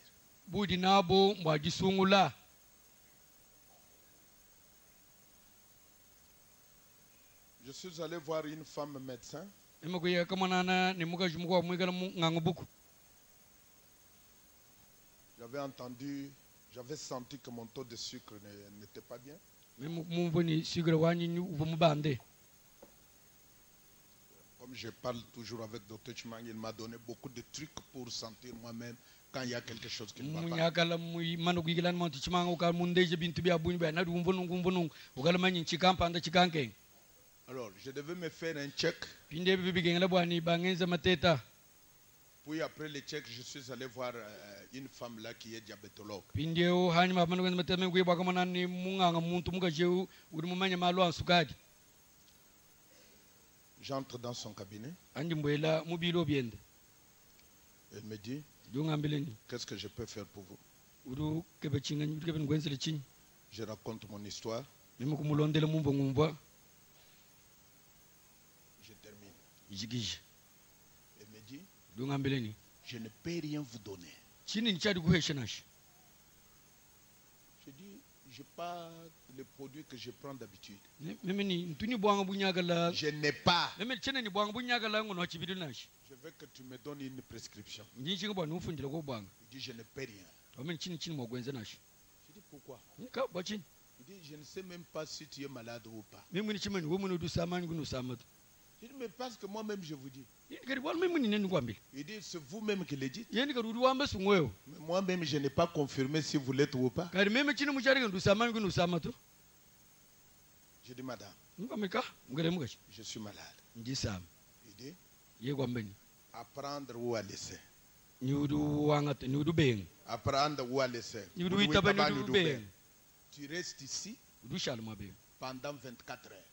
Je suis allé voir une femme médecin. J'avais entendu, j'avais senti que mon taux de sucre n'était pas bien. Comme je parle toujours avec docteur Chimang, il m'a donné beaucoup de trucs pour sentir moi-même quand il y a quelque chose qui ne va pas. Alors, je devais me faire un check. Puis après le check, je suis allé voir euh, une femme là qui est diabétologue. J'entre dans son cabinet. Elle me dit, qu'est-ce que je peux faire pour vous? Je raconte mon histoire. Je termine. Elle me dit, je ne peux rien vous donner. Je dis, je pas le produit que je prends d'habitude. Je n'ai pas. Je veux que tu me donnes une prescription. Il dit, je ne peux rien. Je dis, pourquoi? Il dit, je ne sais même pas si tu es malade ou pas. Je dis, mais parce que moi-même je vous dis. Il dit, c'est vous-même qui le dites. Mais moi-même je n'ai pas confirmé si vous l'êtes ou pas. Je dis, madame, je suis malade. Il dit, apprendre ou à laisser. Apprendre ou à laisser. Tu restes ici pendant vingt-quatre heures.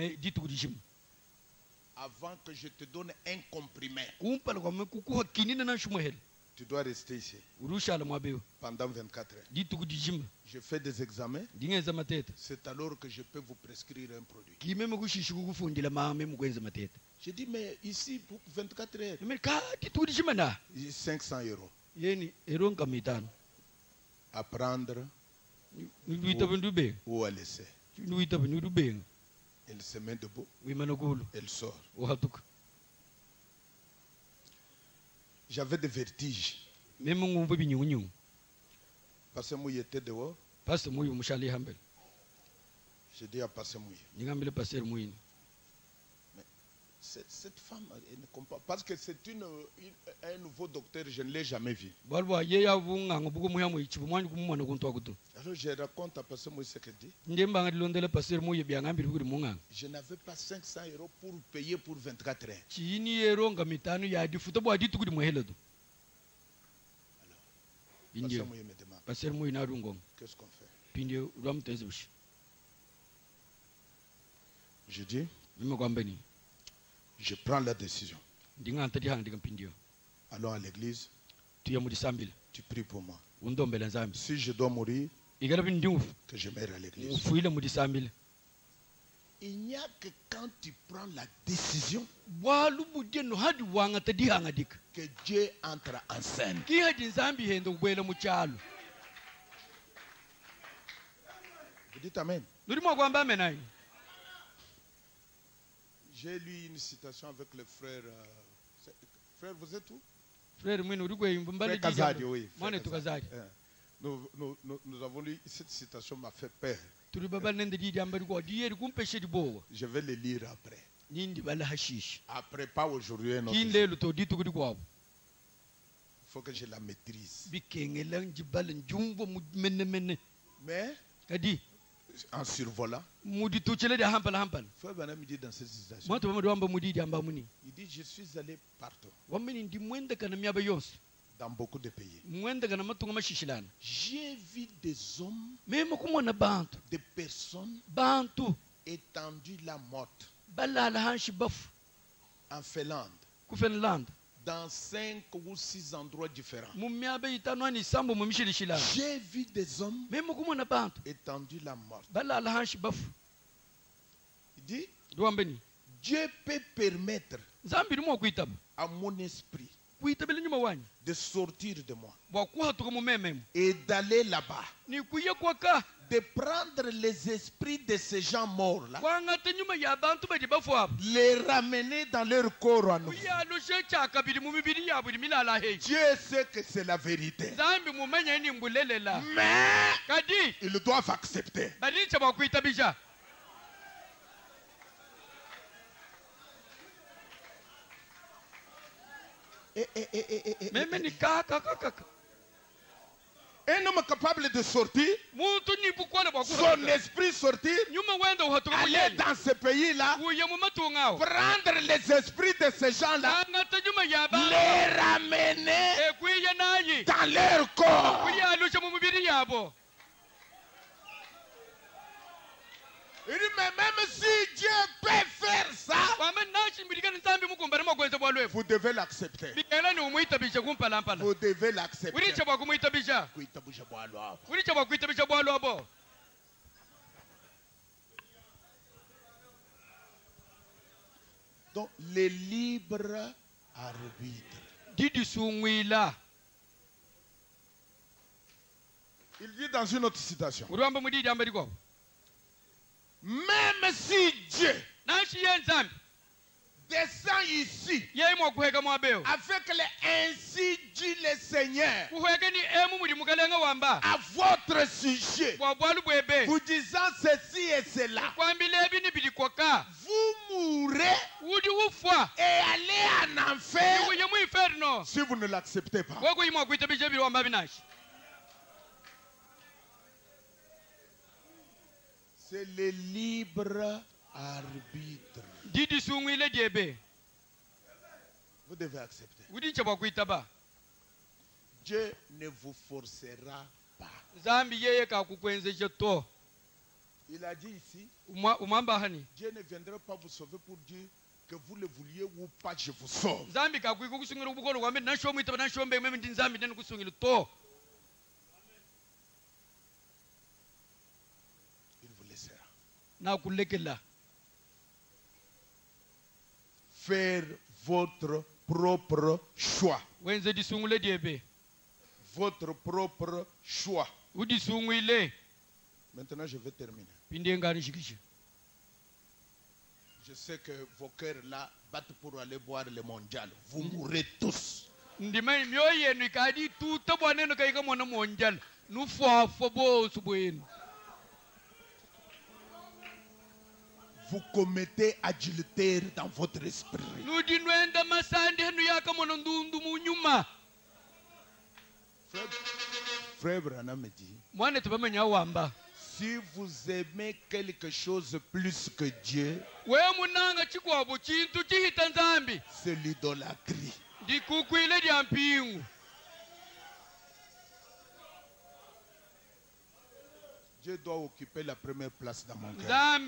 Avant que je te donne un comprimé, tu dois rester ici pendant vingt-quatre heures. Je fais des examens. C'est alors que je peux vous prescrire un produit. Je dis, mais ici pour vingt-quatre heures, cinq cents euros. À prendre ou à laisser. Elle se met debout. Elle sort. J'avais des vertiges. Pasteur Mouye était dehors. J'ai dit à Pasteur Mouye. Mais cette femme, elle ne comprend pas. Parce que c'est une, une, un nouveau docteur, je ne l'ai jamais vu. Alors je raconte à Pasteur Mouye ce qu'elle dit. Je n'avais pas cinq cents euros pour payer pour vingt-quatre heures. Alors, Pasteur Mouye me demande, qu'est-ce qu'on fait? Je dis, je prends la décision. Allons à l'église. Tu pries pour moi. Si je dois mourir, que je meure à l'église. Il n'y a que quand tu prends la décision que Dieu entre en scène. Vous dites Amen. J'ai lu une citation avec le frère. Euh, frère, vous êtes où? Frère, frère Kazadi, oui. Frère Kazadi. Nous, nous, nous, nous avons lu cette citation, m'a fait peur. Je vais le lire après. Après, pas aujourd'hui. Il faut que je la maîtrise. Mais, en survolant, Frère Branham me dit dans cette citation, il dit, je suis allé partout. Dans beaucoup de pays. J'ai vu des hommes, des personnes étendues la morte en Finlande, dans cinq ou six endroits différents. J'ai vu des hommes étendus la morte. Il dit, Dieu peut permettre à mon esprit de sortir de moi et d'aller là-bas, de prendre les esprits de ces gens morts-là, les ramener dans leur corps à nouveau. Dieu sait que c'est la vérité. Mais ils doivent accepter. Et, et, et, et, et, et, un homme capable de sortir, son esprit sortir, aller dans ce pays-là, prendre les esprits de ces gens-là, les ramener dans leur corps. Il dit, mais même si Dieu peut faire ça, vous devez l'accepter. Vous devez l'accepter. Donc, les libres arbitres. Il dit dans une autre citation, même si Dieu descend ici avec les ainsi dit le Seigneur à votre sujet, vous disant ceci et cela, vous mourrez et allez en enfer si vous ne l'acceptez pas. C'est le libre arbitre. Vous devez accepter. Dieu ne vous forcera pas. Il a dit ici, Dieu ne viendra pas vous sauver pour dire que vous le vouliez ou pas, je vous sauve. Faire votre propre choix. Votre propre choix. Maintenant, je vais terminer. Je sais que vos cœurs là battent pour aller boire le mondial. Vous mourrez tous. Vous commettez adultère dans votre esprit. Frère, Frère Branham me dit, si vous aimez quelque chose plus que Dieu, c'est l'idolâtrie. Dieu doit occuper la première place dans mon cœur.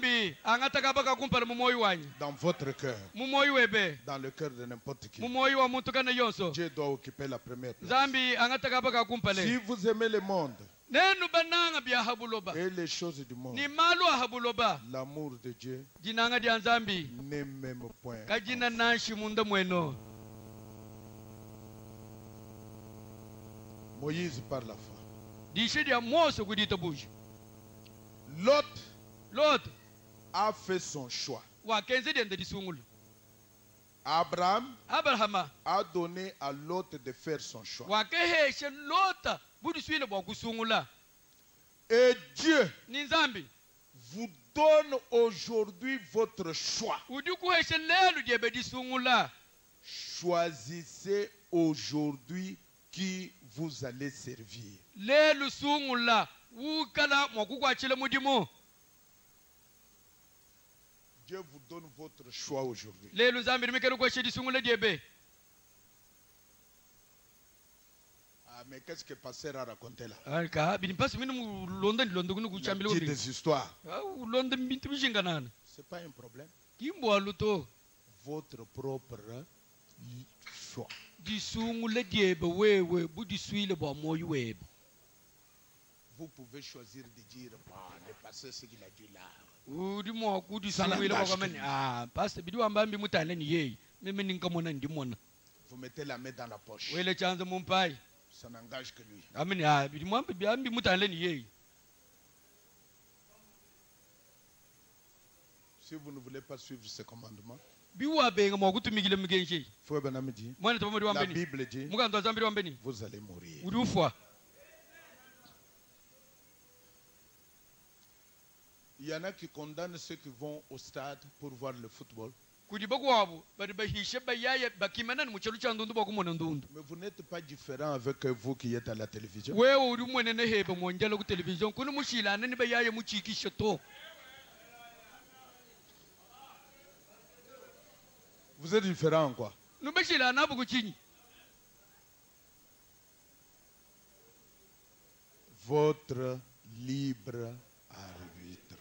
Dans votre cœur. Dans le cœur de n'importe qui. Dieu doit occuper la première place. Si vous aimez le monde et les choses du monde, l'amour de Dieu n'est même point. Moïse par la foi. Lot, Lot a fait son choix. Abraham, Abraham a donné à Lot de faire son choix. Et Dieu vous donne aujourd'hui votre choix. Choisissez aujourd'hui qui vous allez servir. Dieu vous donne votre choix aujourd'hui. Ah, mais qu'est-ce que Pasteur a raconté là? Il a dit des histoires. C'est pas un problème. Votre propre choix. Vous pouvez choisir de dire, bah, le pasteur ce qu'il a dit là. Vous vous mettez la main dans la poche. Ça n'engage que lui. Si vous ne voulez pas suivre ce commandement, la Bible dit, vous allez mourir. Il y en a qui condamnent ceux qui vont au stade pour voir le football. Mais vous n'êtes pas différent avec vous qui êtes à la télévision. Vous êtes différent en quoi? Votre libre arbitre.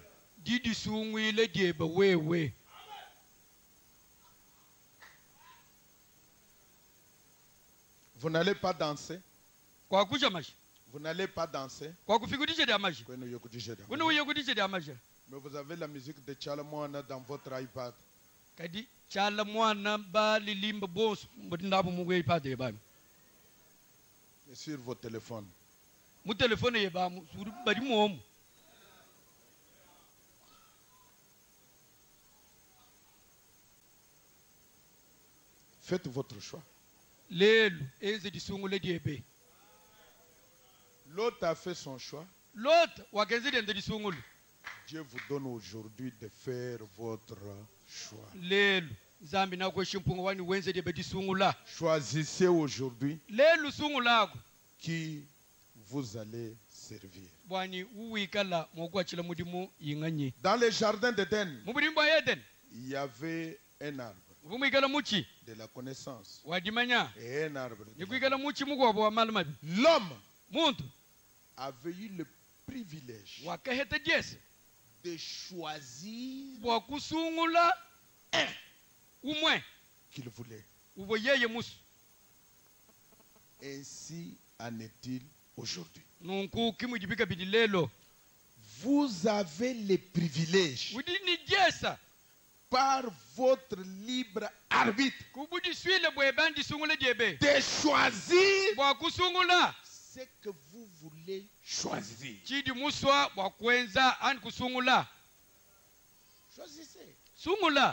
Vous n'allez pas danser. Vous n'allez pas danser. Mais vous avez la musique de Chalamoana dans votre iPad. Et sur vos téléphones. Faites votre choix. L'autre a fait son choix. Dieu vous donne aujourd'hui de faire votre choix. Choisissez aujourd'hui qui vous allez servir. Dans le jardin d'Éden, il y avait un arbre de la connaissance et un arbre de la... L'homme avait eu le privilège de choisir un qu'il voulait. Ainsi en est-il aujourd'hui. Vous avez le privilège par votre libre arbitre de choisir ce que vous voulez choisir. Choisissez. Ce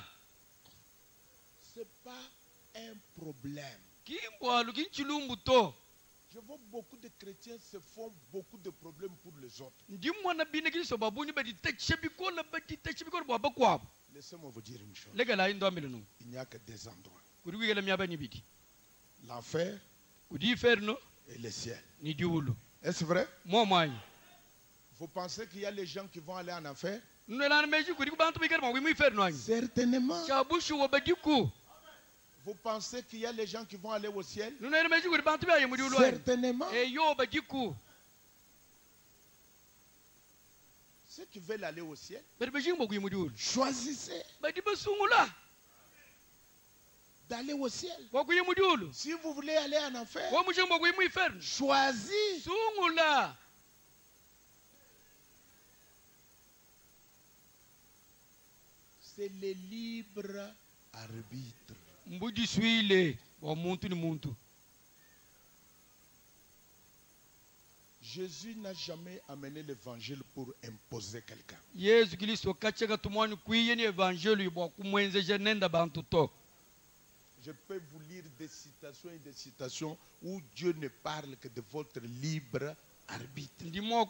n'est pas un problème. Je vois beaucoup de chrétiens se font beaucoup de problèmes pour les autres. Laissez-moi vous dire une chose. Il n'y a que des endroits. L'enfer et le ciel. Est-ce vrai? Vous pensez qu'il y a les gens qui vont aller en enfer? Certainement. Vous pensez qu'il y a les gens qui vont aller au ciel? Certainement. Ceux qui veulent aller au ciel, choisissez d'aller au ciel. Si vous voulez aller en enfer, choisissez. C'est le libre arbitre. Jésus n'a jamais amené l'évangile pour imposer quelqu'un. Je peux vous lire des citations et des citations où Dieu ne parle que de votre libre arbitre.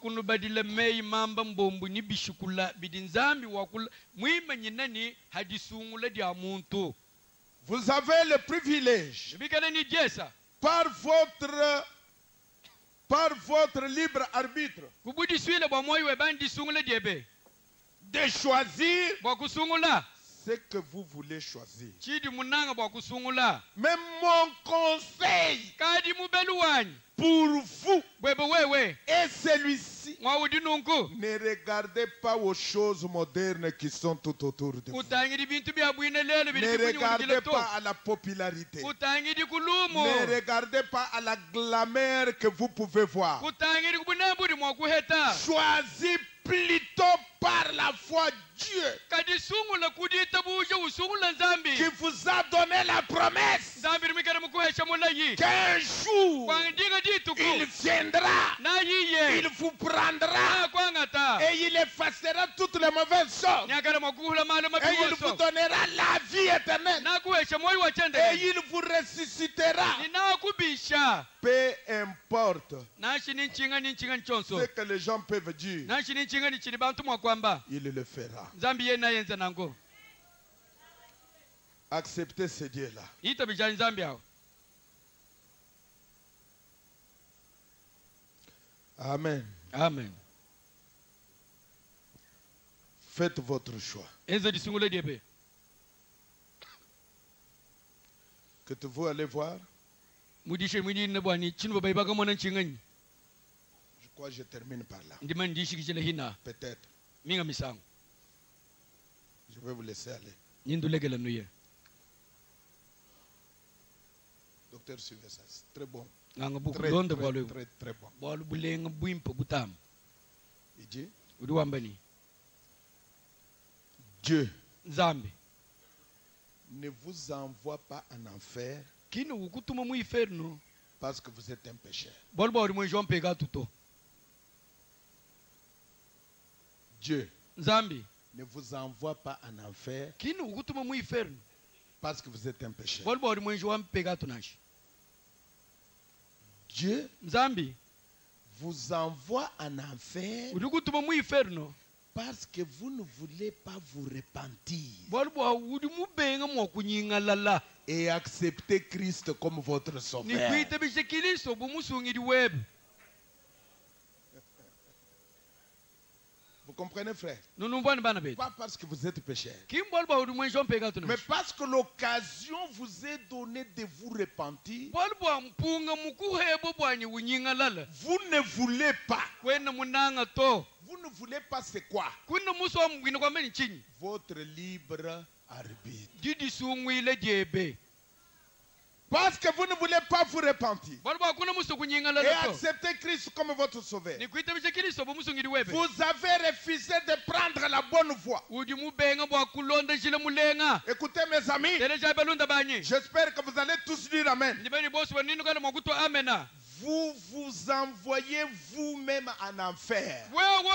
Vous avez le privilège par votre par votre libre arbitre de choisir ce que vous voulez choisir. Mais mon conseil pour vous est celui-ci: ne regardez pas aux choses modernes qui sont tout autour de vous. Ne regardez pas à la popularité. Ne regardez pas à la glamour que vous pouvez voir. Choisis plutôt par la foi Dieu qui vous a donné la promesse qu'un jour il viendra, il vous prendra et il effacera toutes les mauvaises choses et il vous donnera la vie éternelle et il vous ressuscitera. Peu importe ce que les gens peuvent dire, il le fera. Acceptez ce Dieu-là. Amen. Amen. Faites votre choix. Que vous allez voir. Je crois que je termine par là. Peut-être. Je vais vous laisser aller. Docteur Sylvestre, c'est très bon. Très, très, très, très bon. Il dit, Dieu ne vous envoie pas en enfer parce que vous êtes un pécheur. Dieu ne vous envoie pas en enfer parce que vous êtes un pécheur. Dieu vous envoie en enfer parce que vous ne voulez pas vous repentir et accepter Christ comme votre sauveur. Vous comprenez, frère? Pas parce que vous êtes pécheur, mais parce que l'occasion vous est donnée de vous repentir. Vous ne voulez pas. Vous ne voulez pas, c'est quoi? Votre libre arbitre. Parce que vous ne voulez pas vous repentir et accepter Christ comme votre sauveur. Vous avez refusé de prendre la bonne voie. Écoutez mes amis, j'espère que vous allez tous dire Amen. Vous vous envoyez vous-même en enfer.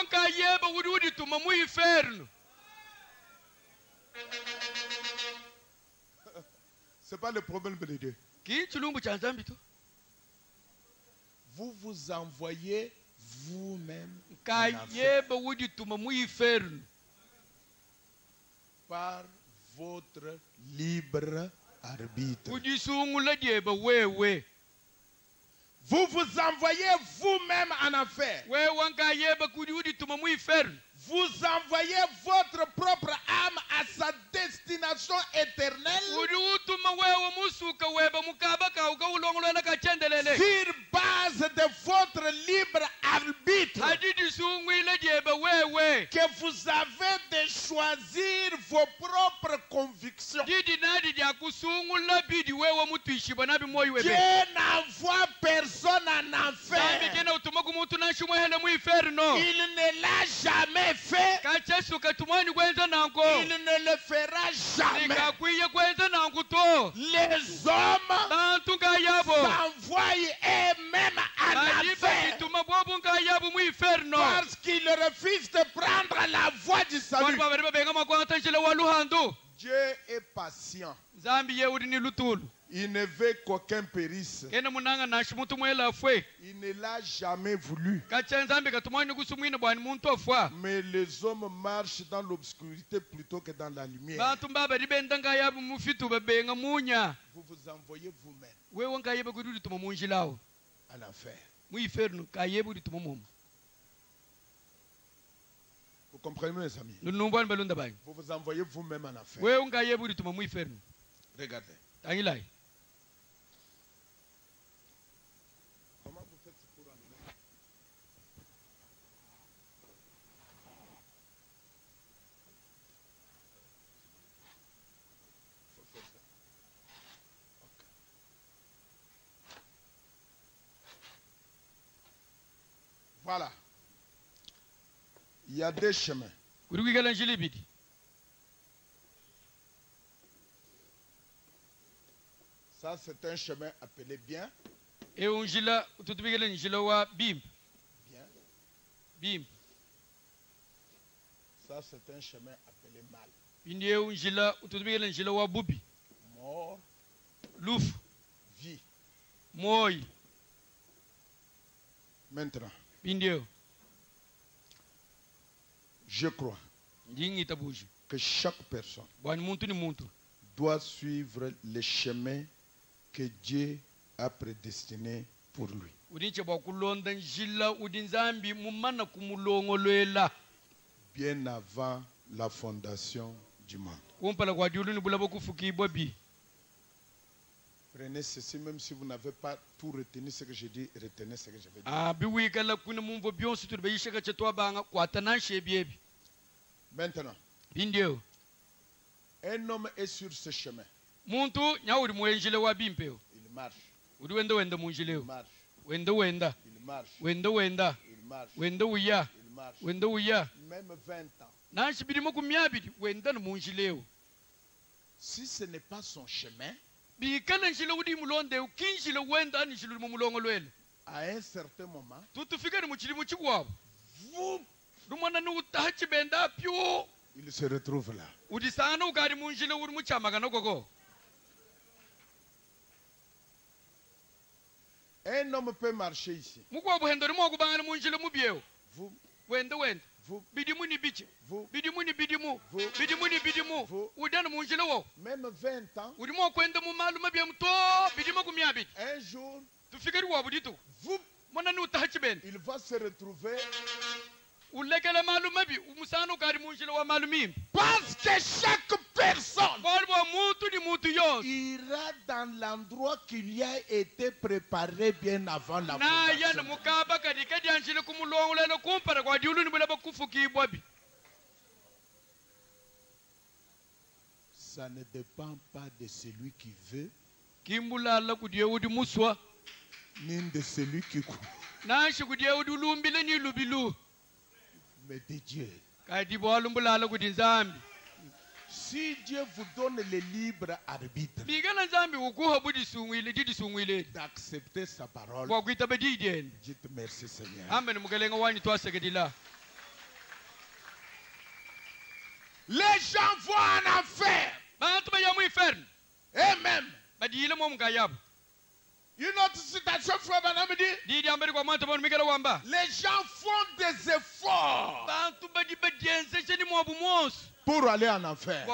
Ce n'est pas le problème de Dieu. Vous vous envoyez vous-même en enfer par votre libre arbitre. Vous vous envoyez vous-même en enfer. Vous envoyez votre propre âme à sa destination éternelle sur base de votre libre arbitre que vous avez de choisir vos propres convictions. Dieu n'envoie personne en enfer. Il ne l'a jamais fait. Il ne le fera jamais. Les hommes s'envoient eux-mêmes en enfer parce qu'ils refusent de prendre la voie du salut. Dieu est patient. Il ne veut qu'aucun périsse. Il ne l'a jamais voulu. Mais les hommes marchent dans l'obscurité plutôt que dans la lumière. Vous vous envoyez vous-même en enfer. Vous comprenez, mes amis? Vous vous envoyez vous-même en enfer. Regardez. Comment vous faites pour allumer? Faut faire ça. Okay. Voilà. Il y a deux chemins. Ça, c'est un chemin appelé bien. Bien. Bien. Ça, c'est un chemin appelé mal. Mort. Louf. Vie. Moi. Maintenant. Bindio. Je crois que chaque personne doit suivre le chemin que Dieu a prédestiné pour lui. Bien avant la fondation du monde. Prenez ceci, même si vous n'avez pas tout retenu ce que je dis, retenez ce que je vais dire. Maintenant, un homme est sur ce chemin. Il marche. Il marche. Il marche. Il marche. Il marche. Même vingt ans. Si ce n'est pas son chemin, à un certain moment, vous, il se retrouve là. Un homme peut marcher ici. Vous, vous, vous, bidimuni bichi vous, bidimuni bidimu vous, bidimuni bidimu vous, udana munjile wo même vingt ans, udimo kwenda mu maluma bya mto bidimo kumyabi un jour, tufikiri wa buditu vous, mona nu tahachi ben il va se retrouver ulekele maluma bi umusano kari munjile wa malumi parce que chaque personne walwa mutu ni mutu yo ira dans l'endroit qui lui a été préparé bien avant la na yana fondation. mukaba kadi kadi anjile kumulongo lelo kumpara kwa diulu ni bulaba kufuki bwabi. Ça ne dépend pas de celui qui veut, kimbulala kudiewudi muswa ni de celui qui court, nashi kudiewudi lumbile ni lubilu mais de Dieu. kadi bwalumbulala kudi nzambi. Si Dieu vous donne le libre arbitre d'accepter sa parole, dites merci Seigneur. Les gens vont en enfer. Et même, une autre citation, frère Branham dit, les gens font des efforts pour aller en enfer.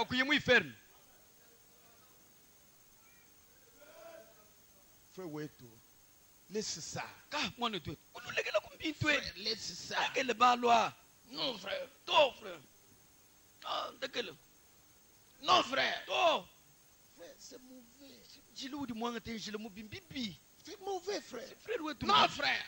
Frère Weto, laisse ça. Frère, laisse ça. Non, frère. Non, frère. Non, frère. Frère, c'est mauvais. C'est mauvais, frère. Non, frère.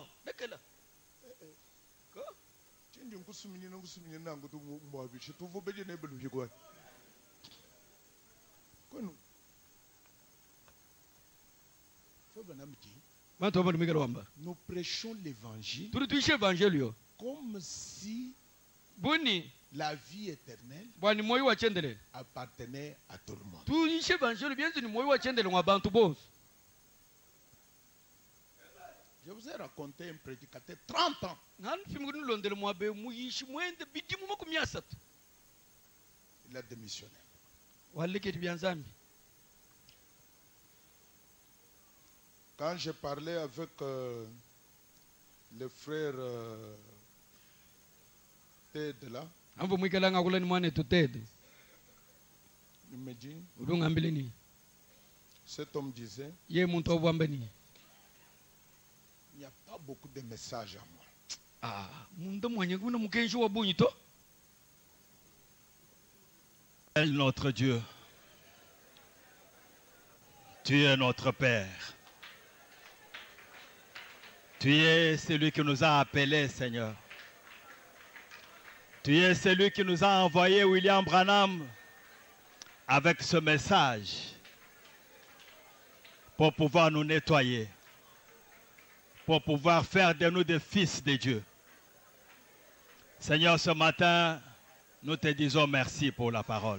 Nous prêchons l'évangile comme si la vie éternelle appartenait à tout le monde. Je vous ai raconté un prédicateur trente ans. Il a démissionné. Quand j'ai parlé avec euh, le frère euh, Ted là, il me dit, cet homme disait, il n'y a pas beaucoup de messages à moi. Ah, notre Dieu, tu es notre Père. Tu es celui qui nous a appelés, Seigneur. Tu es celui qui nous a envoyé William Branham avec ce message pour pouvoir nous nettoyer, pour pouvoir faire de nous des fils de Dieu. Seigneur, ce matin, nous te disons merci pour la parole.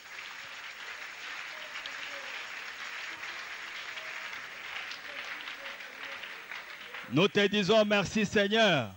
Nous te disons merci, Seigneur,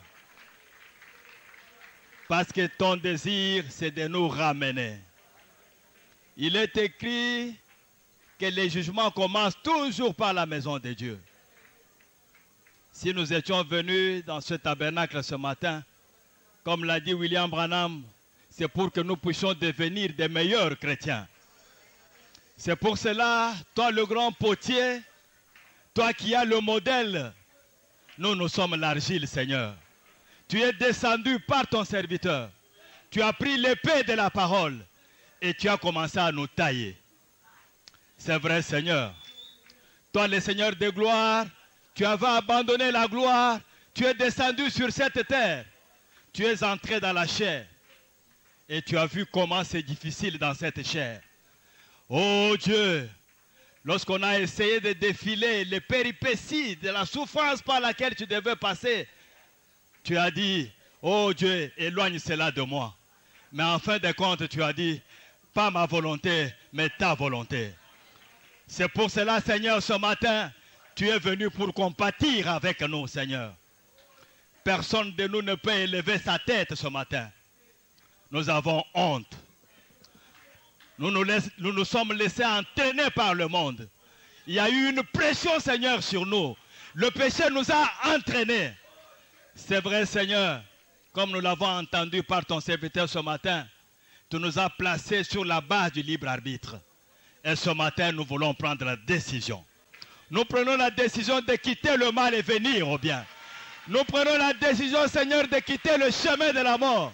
parce que ton désir, c'est de nous ramener. Il est écrit que les jugements commencent toujours par la maison de Dieu. Si nous étions venus dans ce tabernacle ce matin, comme l'a dit William Branham, c'est pour que nous puissions devenir des meilleurs chrétiens. C'est pour cela, toi le grand potier, toi qui as le modèle, nous, nous sommes l'argile, Seigneur. Tu es descendu par ton serviteur. Tu as pris l'épée de la parole et tu as commencé à nous tailler. C'est vrai, Seigneur. Toi, le Seigneur de gloire, tu avais abandonné la gloire. Tu es descendu sur cette terre. Tu es entré dans la chair. Et tu as vu comment c'est difficile dans cette chair. Oh Dieu, lorsqu'on a essayé de défiler les péripéties de la souffrance par laquelle tu devais passer, tu as dit, oh Dieu, éloigne cela de moi. Mais en fin de compte, tu as dit, pas ma volonté, mais ta volonté. C'est pour cela, Seigneur, ce matin, tu es venu pour compatir avec nous, Seigneur. Personne de nous ne peut élever sa tête ce matin. Nous avons honte. Nous nous, laisse, nous nous sommes laissés entraîner par le monde. Il y a eu une pression, Seigneur, sur nous. Le péché nous a entraînés. C'est vrai, Seigneur, comme nous l'avons entendu par ton serviteur ce matin, tu nous as placés sur la base du libre arbitre. Et ce matin, nous voulons prendre la décision. Nous prenons la décision de quitter le mal et venir au bien. Nous prenons la décision, Seigneur, de quitter le chemin de la mort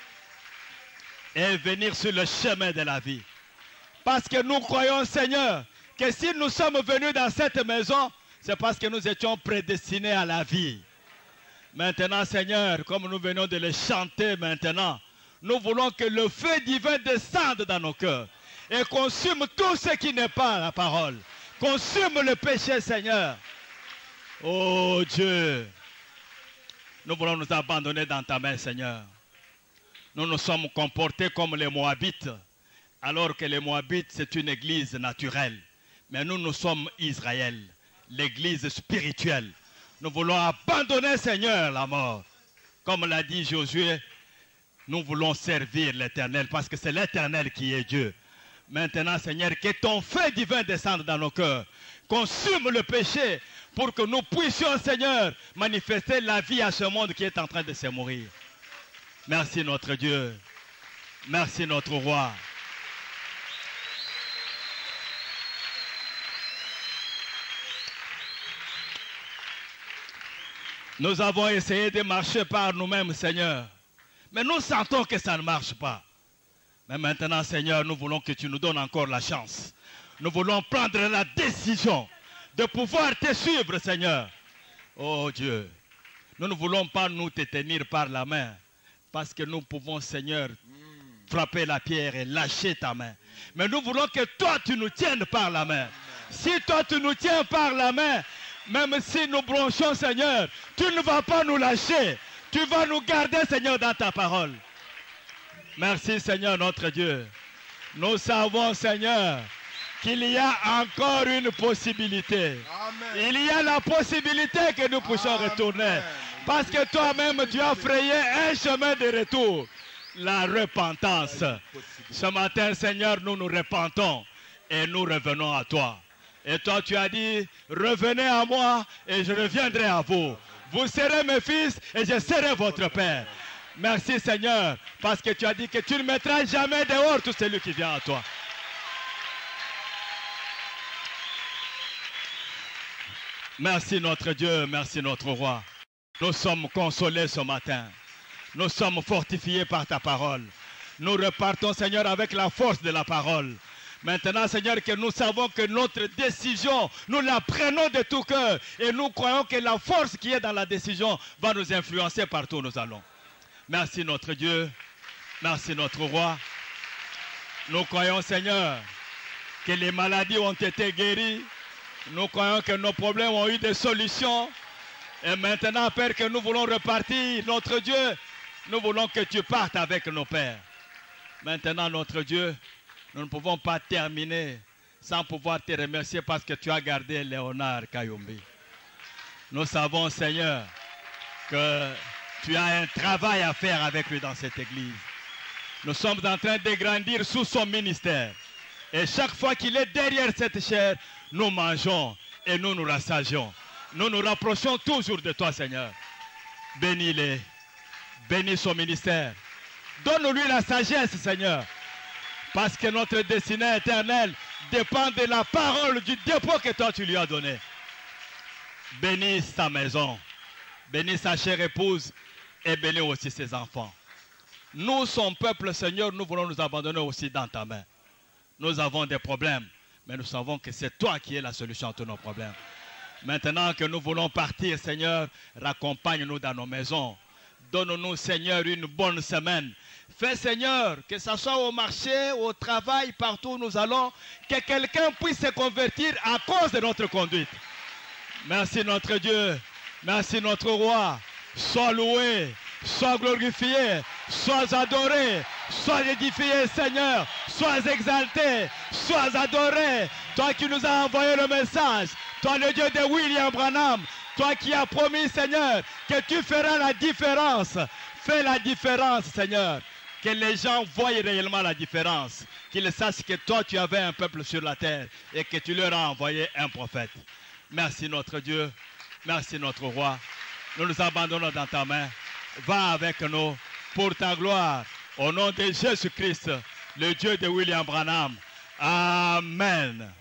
et venir sur le chemin de la vie. Parce que nous croyons, Seigneur, que si nous sommes venus dans cette maison, c'est parce que nous étions prédestinés à la vie. Maintenant, Seigneur, comme nous venons de le chanter maintenant, nous voulons que le feu divin descende dans nos cœurs et consume tout ce qui n'est pas la parole. Consume le péché, Seigneur. Oh Dieu, nous voulons nous abandonner dans ta main, Seigneur. Nous nous sommes comportés comme les Moabites, alors que les Moabites, c'est une église naturelle. Mais nous, nous sommes Israël, l'église spirituelle. Nous voulons abandonner, Seigneur, la mort. Comme l'a dit Josué, nous voulons servir l'Éternel, parce que c'est l'Éternel qui est Dieu. Maintenant, Seigneur, que ton feu divin descende dans nos cœurs. Consume le péché pour que nous puissions, Seigneur, manifester la vie à ce monde qui est en train de se mourir. Merci notre Dieu. Merci notre roi. Nous avons essayé de marcher par nous-mêmes, Seigneur. Mais nous sentons que ça ne marche pas. Mais maintenant, Seigneur, nous voulons que tu nous donnes encore la chance. Nous voulons prendre la décision de pouvoir te suivre, Seigneur. Oh Dieu, nous ne voulons pas nous te tenir par la main. Parce que nous pouvons, Seigneur, frapper la pierre et lâcher ta main. Mais nous voulons que toi, tu nous tiennes par la main. Si toi, tu nous tiens par la main, même si nous bronchons, Seigneur, tu ne vas pas nous lâcher. Tu vas nous garder, Seigneur, dans ta parole. Merci, Seigneur, notre Dieu. Nous savons, Seigneur, qu'il y a encore une possibilité. Amen. Il y a la possibilité que nous puissions Amen. Retourner. Parce que toi-même, tu as frayé un chemin de retour. La repentance. Ce matin, Seigneur, nous nous repentons et nous revenons à toi. Et toi, tu as dit, revenez à moi et je reviendrai à vous. Vous serez mes fils et je serai votre père. Merci, Seigneur, parce que tu as dit que tu ne mettras jamais dehors tout celui qui vient à toi. Merci notre Dieu, merci notre roi. Nous sommes consolés ce matin. Nous sommes fortifiés par ta parole. Nous repartons, Seigneur, avec la force de la parole. Maintenant, Seigneur, que nous savons que notre décision, nous la prenons de tout cœur. Et nous croyons que la force qui est dans la décision va nous influencer partout où nous allons. Merci notre Dieu. Merci notre roi. Nous croyons, Seigneur, que les maladies ont été guéries. Nous croyons que nos problèmes ont eu des solutions. Et maintenant, Père, que nous voulons repartir, notre Dieu, Nous voulons que tu partes avec nos pères. Maintenant, notre Dieu, nous ne pouvons pas terminer sans pouvoir te remercier parce que tu as gardé Léonard Kayombi. Nous savons, Seigneur, que tu as un travail à faire avec lui dans cette église. Nous sommes en train de grandir sous son ministère. Et chaque fois qu'il est derrière cette chair, nous mangeons et nous nous rassagions. Nous nous rapprochons toujours de toi, Seigneur. Bénis-les. Bénis son ministère. Donne-lui la sagesse, Seigneur. Parce que notre destinée éternelle dépend de la parole du dépôt que toi tu lui as donné. Bénis sa maison. Bénis sa chère épouse et bénis aussi ses enfants. Nous, son peuple, Seigneur, nous voulons nous abandonner aussi dans ta main. Nous avons des problèmes, mais nous savons que c'est toi qui es la solution à tous nos problèmes. Maintenant que nous voulons partir, Seigneur, raccompagne-nous dans nos maisons. Donne-nous, Seigneur, une bonne semaine. Fais, Seigneur, que ce soit au marché, au travail, partout où nous allons, que quelqu'un puisse se convertir à cause de notre conduite. Merci notre Dieu, merci notre roi. Sois loué, sois glorifié, sois adoré, sois édifié, Seigneur, sois exalté, sois adoré. Toi qui nous as envoyé le message, toi le Dieu de William Branham, toi qui as promis, Seigneur, que tu feras la différence. Fais la différence, Seigneur. Que les gens voient réellement la différence. Qu'ils sachent que toi, tu avais un peuple sur la terre et que tu leur as envoyé un prophète. Merci notre Dieu. Merci notre roi. Nous nous abandonnons dans ta main. Va avec nous pour ta gloire. Au nom de Jésus-Christ, le Dieu de William Branham. Amen.